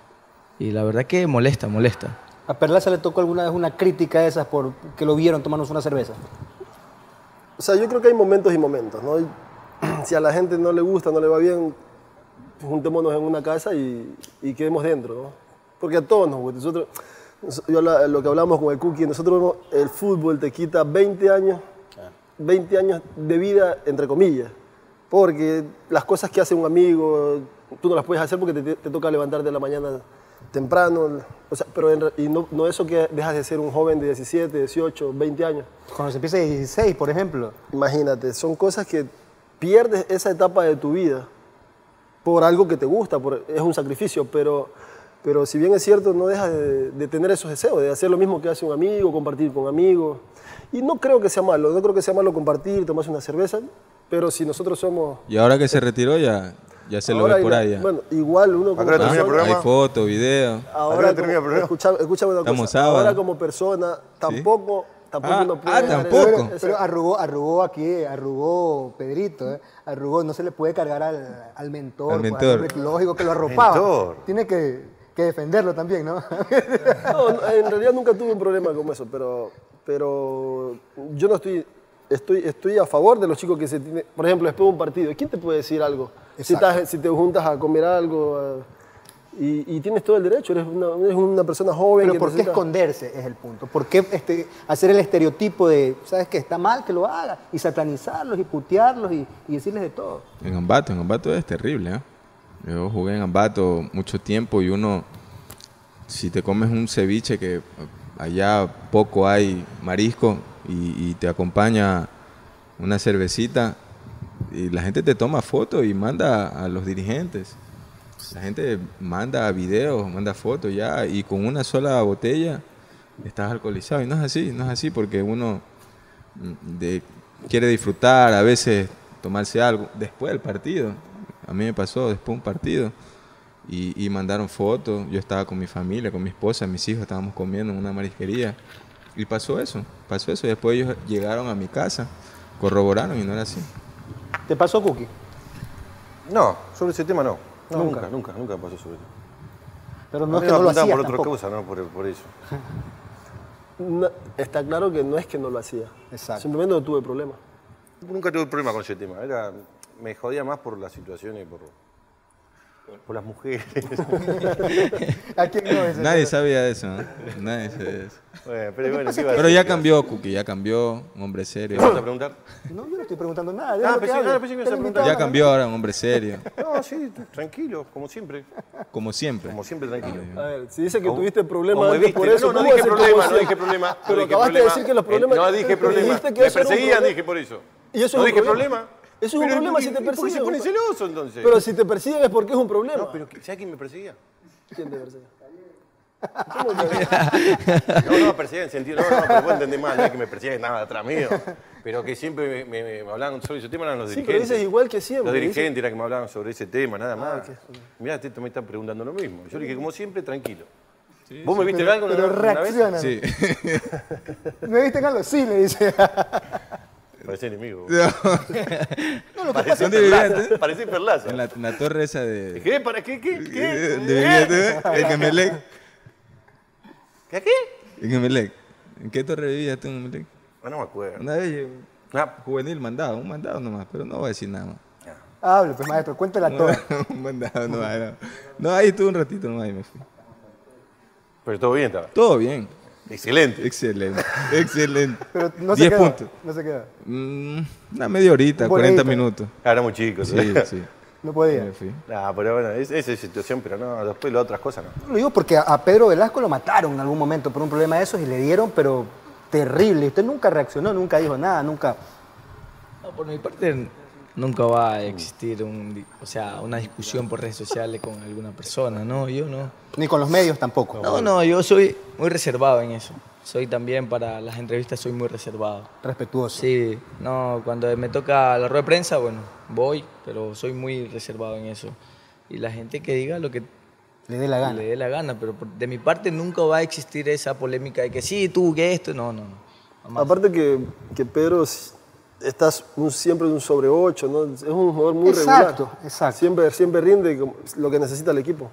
Y la verdad que molesta, molesta. ¿A Perlaza le tocó alguna vez una crítica de esas por que lo vieron tomándose una cerveza? O sea, yo creo que hay momentos y momentos, ¿no? Y si a la gente no le gusta, no le va bien, juntémonos en una casa y, y quedemos dentro, ¿no? Porque a todos nos gusta. Nosotros, yo la- lo que hablamos con el Cookie, nosotros vemos el fútbol te quita veinte años, veinte años de vida, entre comillas. Porque las cosas que hace un amigo, tú no las puedes hacer porque te, te toca levantarte en la mañana temprano. O sea, pero en re- y no, no eso que dejas de ser un joven de diecisiete, dieciocho, veinte años. Cuando se empieza a dieciséis, por ejemplo. Imagínate, son cosas que pierdes esa etapa de tu vida por algo que te gusta, por- es un sacrificio, pero, pero si bien es cierto, no dejas de, de tener esos deseos, de hacer lo mismo que hace un amigo, compartir con amigos. Y no creo que sea malo, no creo que sea malo compartir, tomarse una cerveza, pero si nosotros somos... Y ahora que se retiró ya, ya se lo ahora ve por igual- ahí. ya. Bueno, igual uno como Acá termina el persona... programa. Hay fotos, videos. Ahora, Ahora termina el como, programa. escucha, escúchame una Estamos cosa, sábado. ahora como persona tampoco, tampoco Ah, uno puede... ah, dar tampoco. ese- Pero, pero arrugó, arrugó aquí, arrugó Pedrito, ¿eh? Arrugó, no se le puede cargar al, al mentor. Al pues, mentor. hombre lógico que lo arropaba. Mentor. Tiene que, que defenderlo también, ¿no? No, no, en realidad nunca tuve un problema como eso, pero, pero yo no estoy, estoy, estoy a favor de los chicos que se tienen, por ejemplo, después de un partido, ¿quién te puede decir algo? Si, Exacto. estás- si te juntas a comer algo a- y, y tienes todo el derecho, eres una, eres una persona joven. Pero que ¿por qué necesita- esconderse es el punto? ¿Por qué este, hacer el estereotipo de, sabes que está mal que lo haga? Y satanizarlos y putearlos y, y decirles de todo. En Ambato, en Ambato es terrible, ¿eh? Yo jugué en Ambato mucho tiempo y uno, si te comes un ceviche que allá poco hay marisco y, y te acompaña una cervecita y la gente te toma fotos y manda a los dirigentes. La gente manda videos, manda fotos ya y con una sola botella estás alcoholizado y no es así, no es así porque uno mm, de- quiere disfrutar, a veces tomarse algo después del partido. A mí me pasó después de un partido y, y mandaron fotos. Yo estaba con mi familia, con mi esposa, mis hijos, estábamos comiendo en una marisquería y pasó eso, pasó eso. Y después ellos llegaron a mi casa, corroboraron y no era así. ¿Te pasó, Cookie? No, sobre ese tema no. No, Nunca. nunca, nunca, nunca pasó sobre eso. Pero A no mí es que me no lo apuntaban hacías por otra tampoco. cosa, no por, por eso. No, está claro que no es que no lo hacía. Exacto. Simplemente no tuve problema. Nunca tuve problema con ese tema. Era, me jodía más por las situaciones, por, Por las mujeres. ¿A quién no es? Nadie sabía eso, ¿no? Nadie sabía eso. Bueno, pero bueno, ¿qué iba a Pero decir? ya cambió, Cookie, ya cambió, un hombre serio. ¿Me vas a preguntar? No, yo no estoy preguntando nada. Ah, déjalo que pensé- hable. ah, pensé que me ibas a Está preguntar. Ya limitado, cambió ahora, un hombre serio, No, sí, tranquilo, como siempre. como siempre. Como siempre, tranquilo. A ver, si dice que Como- tuviste problemas como antes viste, por eso, no, no ¿cómo dije decir problema, como no siempre? dije problema. Pero no dije acabaste de problema. decir que los problemas... Eh, No dije problema. dijiste que Me eso era un perseguían, problema. dije por eso. Y eso no es un dije problema. problema. Eso es un Pero, problema ¿y- si te y por qué persiguen. se pone celoso entonces? Pero si te persiguen es porque es un problema. No, pero ¿sabes quién me perseguía? ¿Quién te persigue? No, no, persiguen en sentido, no, no, pero vos entendés mal, no es que me persiguen nada atrás mío. Pero que siempre me, me- me hablaban sobre ese tema, eran los Sí, dirigentes. pero dices igual que siempre. Los dices- dirigentes era que me hablaban sobre ese tema, nada más. ok, Mirá, Teto me está preguntando lo mismo. Yo le dije, como siempre, tranquilo. ¿Vos me viste algo Pero una, una vez? reacciona. Sí. ¿Me viste en algo? Sí, le dice. Parece enemigo. No, lo que pasa ¿Dónde vivías tú? Parece perlaza. En la, en la torre esa de... ¿Qué? ¿Para qué? ¿Qué? ¿De ¿Qué? vivías tú? ¿En Gemelec? ¿Qué? ¿Qué? En Gemelec. ¿En qué torre vivías tú en Gemelec? Ah, no me acuerdo. Una vez yo- Ah, juvenil mandado, un mandado nomás, pero no voy a decir nada más. Hable, pues maestro, cuéntela toda. un mandado nomás, no. No, ahí estuve un ratito nomás y me fui. pero todo bien estaba. Todo bien. Excelente. Excelente, excelente. Pero no se diez quedó. puntos. No se quedó. Mm, una media horita, Un cuarenta boleíto. minutos. Ah, era muy chico. Sí, sí. No podía. Me fui. Ah, pero bueno, es- esa es situación, pero no, después las otras cosas no. Lo digo porque a- a Pedro Velasco lo mataron en algún momento por un problema de esos y le dieron, pero terrible. Usted nunca reaccionó, nunca dijo nada, nunca. No, por mi parte, nunca va a existir un, di- o sea, una discusión por redes sociales con alguna persona, ¿no? Yo no. Ni con los medios tampoco. No, no, yo soy muy reservado en eso. Soy también para las entrevistas, soy muy reservado. Respetuoso. Sí, no, cuando me toca la rueda de prensa, bueno, voy, pero soy muy reservado en eso. Y la gente que diga lo que Le dé la gana. le dé la gana, pero por- de mi parte nunca va a existir esa polémica de que sí, tú, que esto, no, no, no. Jamás. Aparte que, que Pedro es- estás un- siempre un sobre ocho, ¿no? Es un jugador muy Exacto, regular. exacto. Siempre, siempre rinde como- lo que necesita el equipo.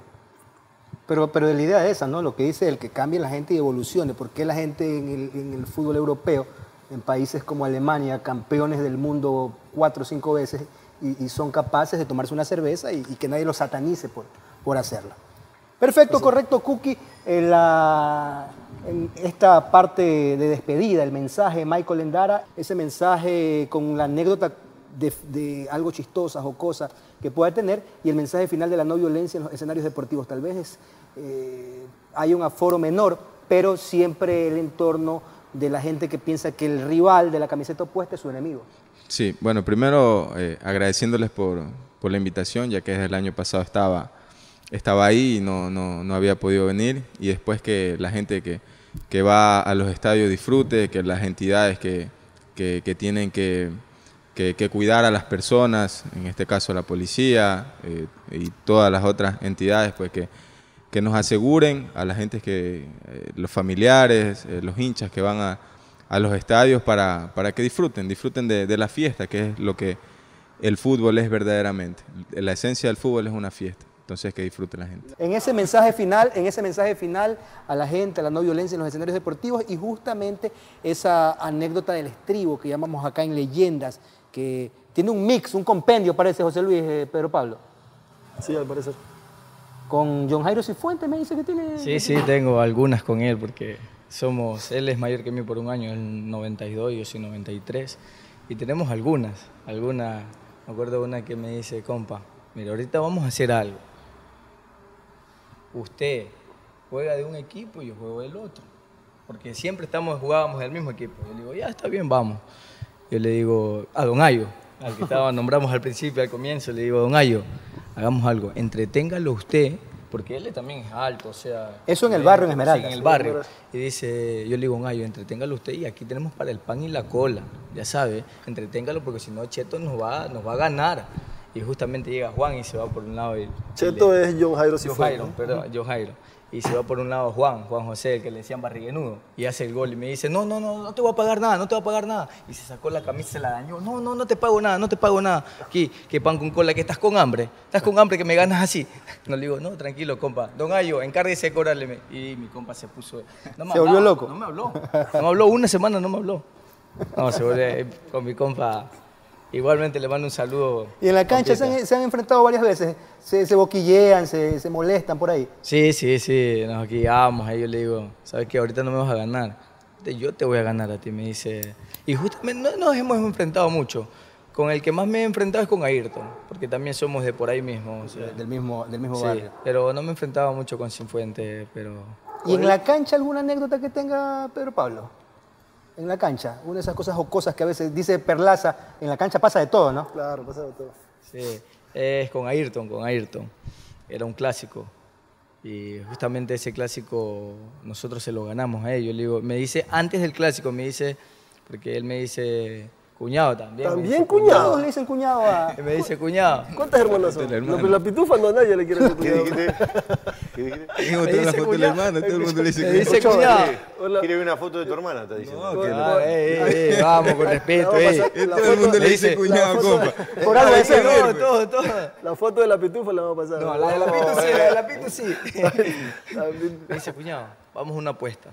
Pero, pero la idea es esa, ¿no? Lo que dice el que cambie la gente y evolucione. ¿Por qué la gente en el, en el fútbol europeo, en países como Alemania, campeones del mundo cuatro o cinco veces, y, y son capaces de tomarse una cerveza y, y que nadie los satanice por, por hacerla? Perfecto, correcto, Cookie. En, la, en esta parte de despedida, el mensaje de Michael Endara, ese mensaje con la anécdota de, de algo chistosa, jocosa que pueda tener, y el mensaje final de la no violencia en los escenarios deportivos. Tal vez es, eh, hay un aforo menor, pero siempre el entorno de la gente que piensa que el rival de la camiseta opuesta es su enemigo. Sí, bueno, primero eh, agradeciéndoles por, por la invitación, ya que desde el año pasado estaba, estaba ahí y no, no, no había podido venir. Y después que la gente que, que va a los estadios disfrute, que las entidades que, que, que tienen que, que, que cuidar a las personas, en este caso la policía eh, y todas las otras entidades, pues que, que nos aseguren a la gente que, eh, los familiares, eh, los hinchas que van a, a los estadios para, para que disfruten, disfruten de, de la fiesta, que es lo que el fútbol es verdaderamente. La esencia del fútbol es una fiesta, entonces que disfrute la gente. En ese mensaje final, en ese mensaje final a la gente, a la no violencia en los escenarios deportivos y justamente esa anécdota del estribo que llamamos acá en Leyendas, que tiene un mix, un compendio, parece José Luis, eh, Pedro Pablo, Sí, al parecer. con John Jairo Cifuentes, me dice que tiene... Sí, sí, tengo algunas con él porque somos, él es mayor que mí por un año, él noventa y dos, yo soy noventa y tres, y tenemos algunas, algunas, me acuerdo de una que me dice, compa, mira, ahorita vamos a hacer algo. Usted juega de un equipo y yo juego del otro, porque siempre estamos, jugábamos del mismo equipo. Yo le digo, ya está bien, vamos. Yo le digo, a Don Ayo, al que estaba, nombramos al principio, al comienzo, le digo, Don Ayo, hagamos algo, entreténgalo usted, porque él también es alto, o sea... Eso en el barrio, en Esmeraldas. Sí, en el barrio. Y dice, yo le digo, Don Ayo, entreténgalo usted y aquí tenemos para el pan y la cola, ya sabe, entreténgalo porque si no Cheto nos va, nos va a ganar. Y justamente llega Juan y se va por un lado. Y, Cheto y le- es John Jairo John Cifuentes. Jairo, perdón, John Jairo. Y se va por un lado Juan, Juan José, el que le decían barriguenudo, y hace el gol y me dice, no, no, no, no te voy a pagar nada, no te voy a pagar nada. Y se sacó la camisa y se la dañó, no, no, no te pago nada, no te pago nada. Aquí, que pan con cola, que estás con hambre, estás con hambre que me ganas así. No le digo, no, tranquilo, compa, Don Ayo, encárguese de cobrarle. Y mi compa se puso, no me Se volvió hablaba, loco. No me habló, no me habló, una semana no me habló. No, se volvió, con mi compa, Igualmente le mando un saludo. Y en la cancha se completo. han, se han enfrentado varias veces, se, se boquillean, se, se molestan por ahí. Sí, sí, sí, nos guiamos, ahí yo le digo, ¿sabes qué? Ahorita no me vas a ganar, yo te voy a ganar a ti, me dice. Y justamente no nos hemos enfrentado mucho. Con el que más me he enfrentado es con Ayrton, porque también somos de por ahí mismo. O sea, Del mismo, del mismo sí, barrio. pero no me he enfrentado mucho con Cifuentes, pero... ¿Y en la cancha alguna anécdota que tenga Pedro Pablo? En la cancha, una de esas cosas jocosas que a veces dice Perlaza, en la cancha pasa de todo, ¿no? Claro, pasa de todo. Sí, es con Ayrton, con Ayrton. Era un clásico. Y justamente ese clásico nosotros se lo ganamos a ellos. Le digo, me dice, antes del clásico, me dice, porque él me dice, cuñado también. ¿También me dice, cuñado? Todos le dicen cuñado a... Me dice, cuñado. ¿Cuántas hermanas son? hermano. Lo- La pitufa no, nadie le quiere decir ¿Qué cuñado. dijiste? ¿Qué dijiste? Tengo Me toda la dice foto del cuñado. hermano, todo el mundo le dice Me que dice cuñado. Hola. Quiere ver una foto de tu hermana, está diciendo. No, que Ah, ey, ey, ey, vamos, con respeto, La ey. vamos a pasar- la todo el foto- mundo le le dice dice, cuñado, la foto- compa. Por algo de ser, Todo, todo, todo. La foto de la pitufa la vamos a pasar. No, la de la Pitu sí, la de la Pitu sí. También- Me dice, cuñado, vamos a una apuesta.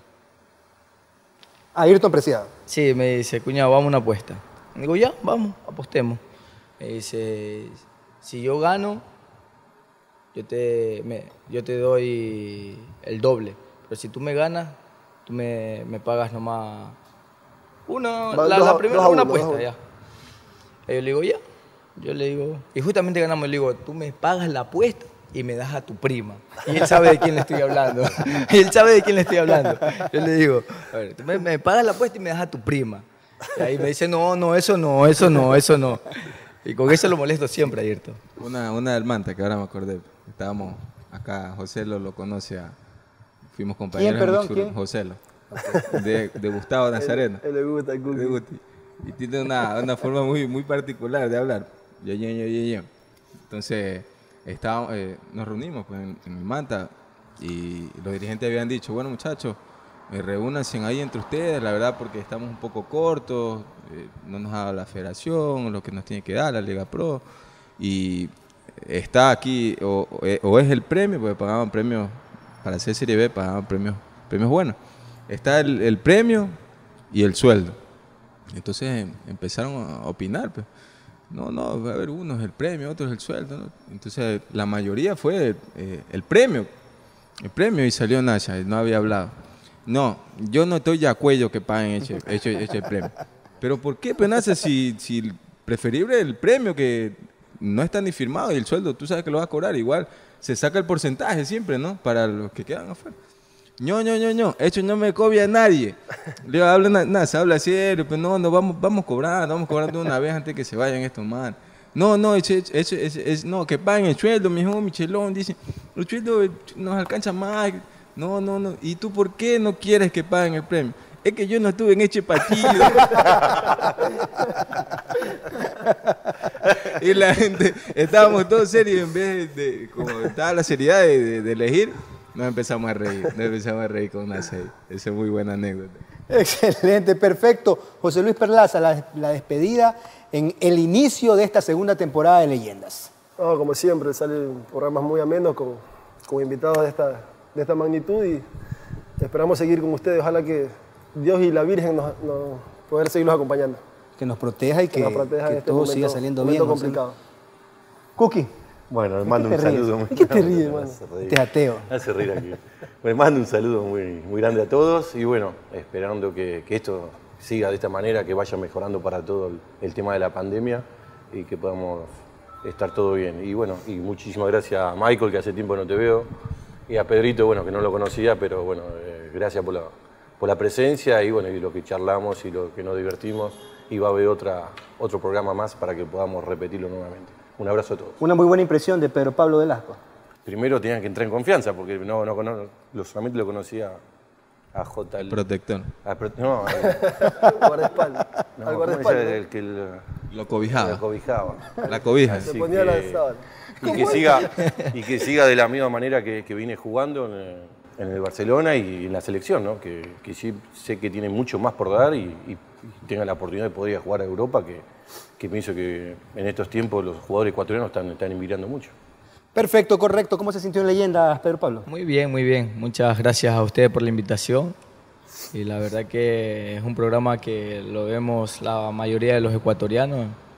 Ayrton Preciado. Sí, me dice, cuñado, vamos a una apuesta. Digo, ya, vamos, apostemos. Me dice, si yo gano, yo te, me- yo te doy el doble. Pero si tú me ganas, tú me, me pagas nomás una, Va, la, dos la a- primera dos a una uno, dos a apuesta, ya. Y yo le digo, ya. Yo le digo, y justamente ganamos, le digo, tú me pagas la apuesta y me das a tu prima. Y él sabe de quién le estoy hablando. Y él sabe de quién le estoy hablando. Yo le digo, a ver, tú me, me pagas la apuesta y me das a tu prima. Y ahí me dice, no, no, eso no, eso no, eso no. Y con eso lo molesto siempre, Ayrton. Una, una del Manta, que ahora me acordé. Estábamos acá, José lo, lo conoce, a, fuimos compañeros. ¿Quién, en perdón, Michurro, quién? José lo, de, de Gustavo Nazareno. Él le gusta el cookie. de Guti. Y tiene una, una forma muy, muy particular de hablar. Yo, yo, yo, yo, yo. Entonces, estábamos, eh, nos reunimos pues, en, en el Manta y los dirigentes habían dicho, bueno muchachos, eh, reúnanse ahí entre ustedes, la verdad porque estamos un poco cortos, eh, no nos ha dado la federación, lo que nos tiene que dar la Liga Pro, y está aquí, o, o es- o es el premio, porque pagaban premios, para hacer Serie B pagaban premios, premios buenos. Está el, el premio y el sueldo. Entonces em, empezaron a opinar, pues. No, no, va a haber uno es el premio, otro es el sueldo, ¿no? Entonces la mayoría fue eh, el premio, el premio y salió Nasha, no había hablado. No, yo no estoy de acuerdo que paguen ese, ese, ese premio. Pero ¿por qué, pues, Nasha, si, si preferible el premio que no está ni firmado y el sueldo tú sabes que lo vas a cobrar, igual se saca el porcentaje siempre, ¿no? Para los que quedan afuera. No, no, no, no, eso no me cobra a nadie. Le digo, habla na- nada, se habla serio, pero no, no, vamos, vamos cobrando, vamos cobrando una vez antes que se vayan estos man. No, no, eso, eso, eso, eso- eso- no, que paguen el sueldo, mi hijo Michelón, dice, el sueldo nos alcanza más. No, no, no, ¿y tú por qué no quieres que paguen el premio? Es que yo no estuve en ese partido. Y la gente, estábamos todos serios, en vez de, de- como estaba la seriedad de, de- de elegir, nos empezamos a reír, nos empezamos a reír con una serie. Esa es muy buena anécdota. Excelente, perfecto. José Luis Perlaza, la, la despedida en el inicio de esta segunda temporada de Leyendas. No, como siempre, salen programas muy amenos con, con invitados de esta, de esta magnitud y esperamos seguir con ustedes. Ojalá que Dios y la Virgen nos, nos poder seguirlos acompañando. Que nos proteja y Que que, nos proteja que en este todo momento, siga saliendo momento bien. José Luis. complicado. Cookie, Bueno, le ¿de mando qué un te ríes? saludo. muy- ¿De qué te ríes, Me hermano? hace reír. Te ateo. Me hace reír aquí. Le mando un saludo muy, muy grande a todos y bueno, esperando que, que esto siga de esta manera, que vaya mejorando para todo el, el tema de la pandemia y que podamos estar todo bien. Y bueno, y muchísimas gracias a Michael, que hace tiempo no te veo, y a Pedrito, bueno, que no lo conocía, pero bueno, eh, gracias por la, por la presencia y bueno, y lo que charlamos y lo que nos divertimos. Y va a haber otra, otro programa más para que podamos repetirlo nuevamente. Un abrazo a todos. Una muy buena impresión de Pedro Pablo Velasco. Primero tenían que entrar en confianza, porque no, no, no, lo, solamente lo conocía a J. L. Protector. a Pro- no, a- Guardaespaldas. no, Al ¿cómo guardaespaldas. era el que el- Lo la cobijaba. cobijaba. La cobija. Se Así ponía la que- sábana. Y que, siga, y que siga de la misma manera que, que viene jugando en el, en el Barcelona y en la selección, ¿no? Que, que sí sé que tiene mucho más por dar y, y- y tenga la oportunidad de poder ir a jugar a Europa, que, que pienso que en estos tiempos los jugadores ecuatorianos están, están invirtiendo mucho. Perfecto, correcto. ¿Cómo se sintió en Leyendas, Pedro Pablo? Muy bien, muy bien. Muchas gracias a ustedes por la invitación. Y la verdad que es un programa que lo vemos la mayoría de los ecuatorianos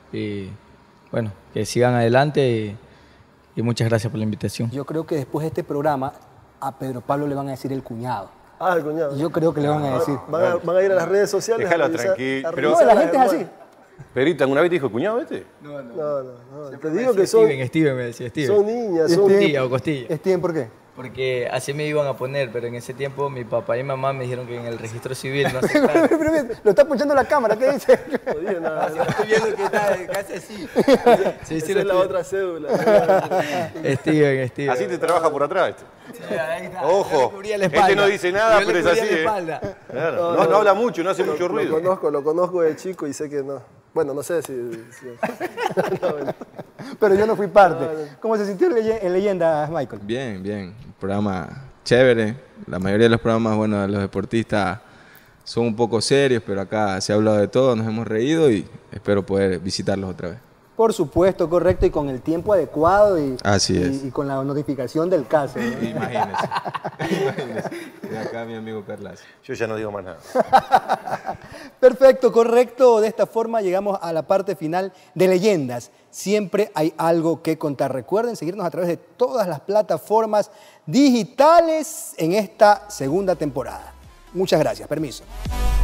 y bueno, que sigan adelante y, y muchas gracias por la invitación. Yo creo que después de este programa a Pedro Pablo le van a decir el cuñado. Ah, el cuñado. Yo creo que le van a decir. Van a, van a ir a las redes sociales. Déjalo a revisar- tranquilo, a pero- revisar No, la las gente es así. hermanas. Perita, ¿alguna vez te dijo cuñado este? No, no, no. Te digo que son, Steven, Steven me decía, Steven. son niñas, son Costilla o costilla. Steven, ¿por qué? Porque así me iban a poner, pero en ese tiempo mi papá y mamá me dijeron que en el registro civil no aceptaban. Pero mira, lo está punchando la cámara, ¿qué dice? jodidas, nada. Estoy viendo que está casi así. Sí, Esa sí, es la lo otra cédula. estoy- Steven, Steven. Así te trabaja por atrás este. Ahí está, Ojo, yo le cubría la espalda. este no dice nada, Yo le pero es cubría así, la ¿eh? espalda. Claro. No, no habla mucho, no hace mucho Lo ruido. conozco, lo conozco de chico y sé que no. Bueno, no sé si... si- no, bueno. Pero yo no fui parte. ¿Cómo se sintió en leye- en Leyendas, Michael? Bien, bien. Un programa chévere. La mayoría de los programas, bueno, de los deportistas son un poco serios, pero acá se ha hablado de todo, nos hemos reído y espero poder visitarlos otra vez. Por supuesto, correcto, y con el tiempo adecuado y, Así y- es. y con la notificación del caso. ¿no? Imagínense. Imagínense. Y acá mi amigo Carlas. Yo ya no digo más nada. Perfecto, correcto. De esta forma llegamos a la parte final de Leyendas. Siempre hay algo que contar. Recuerden seguirnos a través de todas las plataformas digitales en esta segunda temporada. Muchas gracias. Permiso.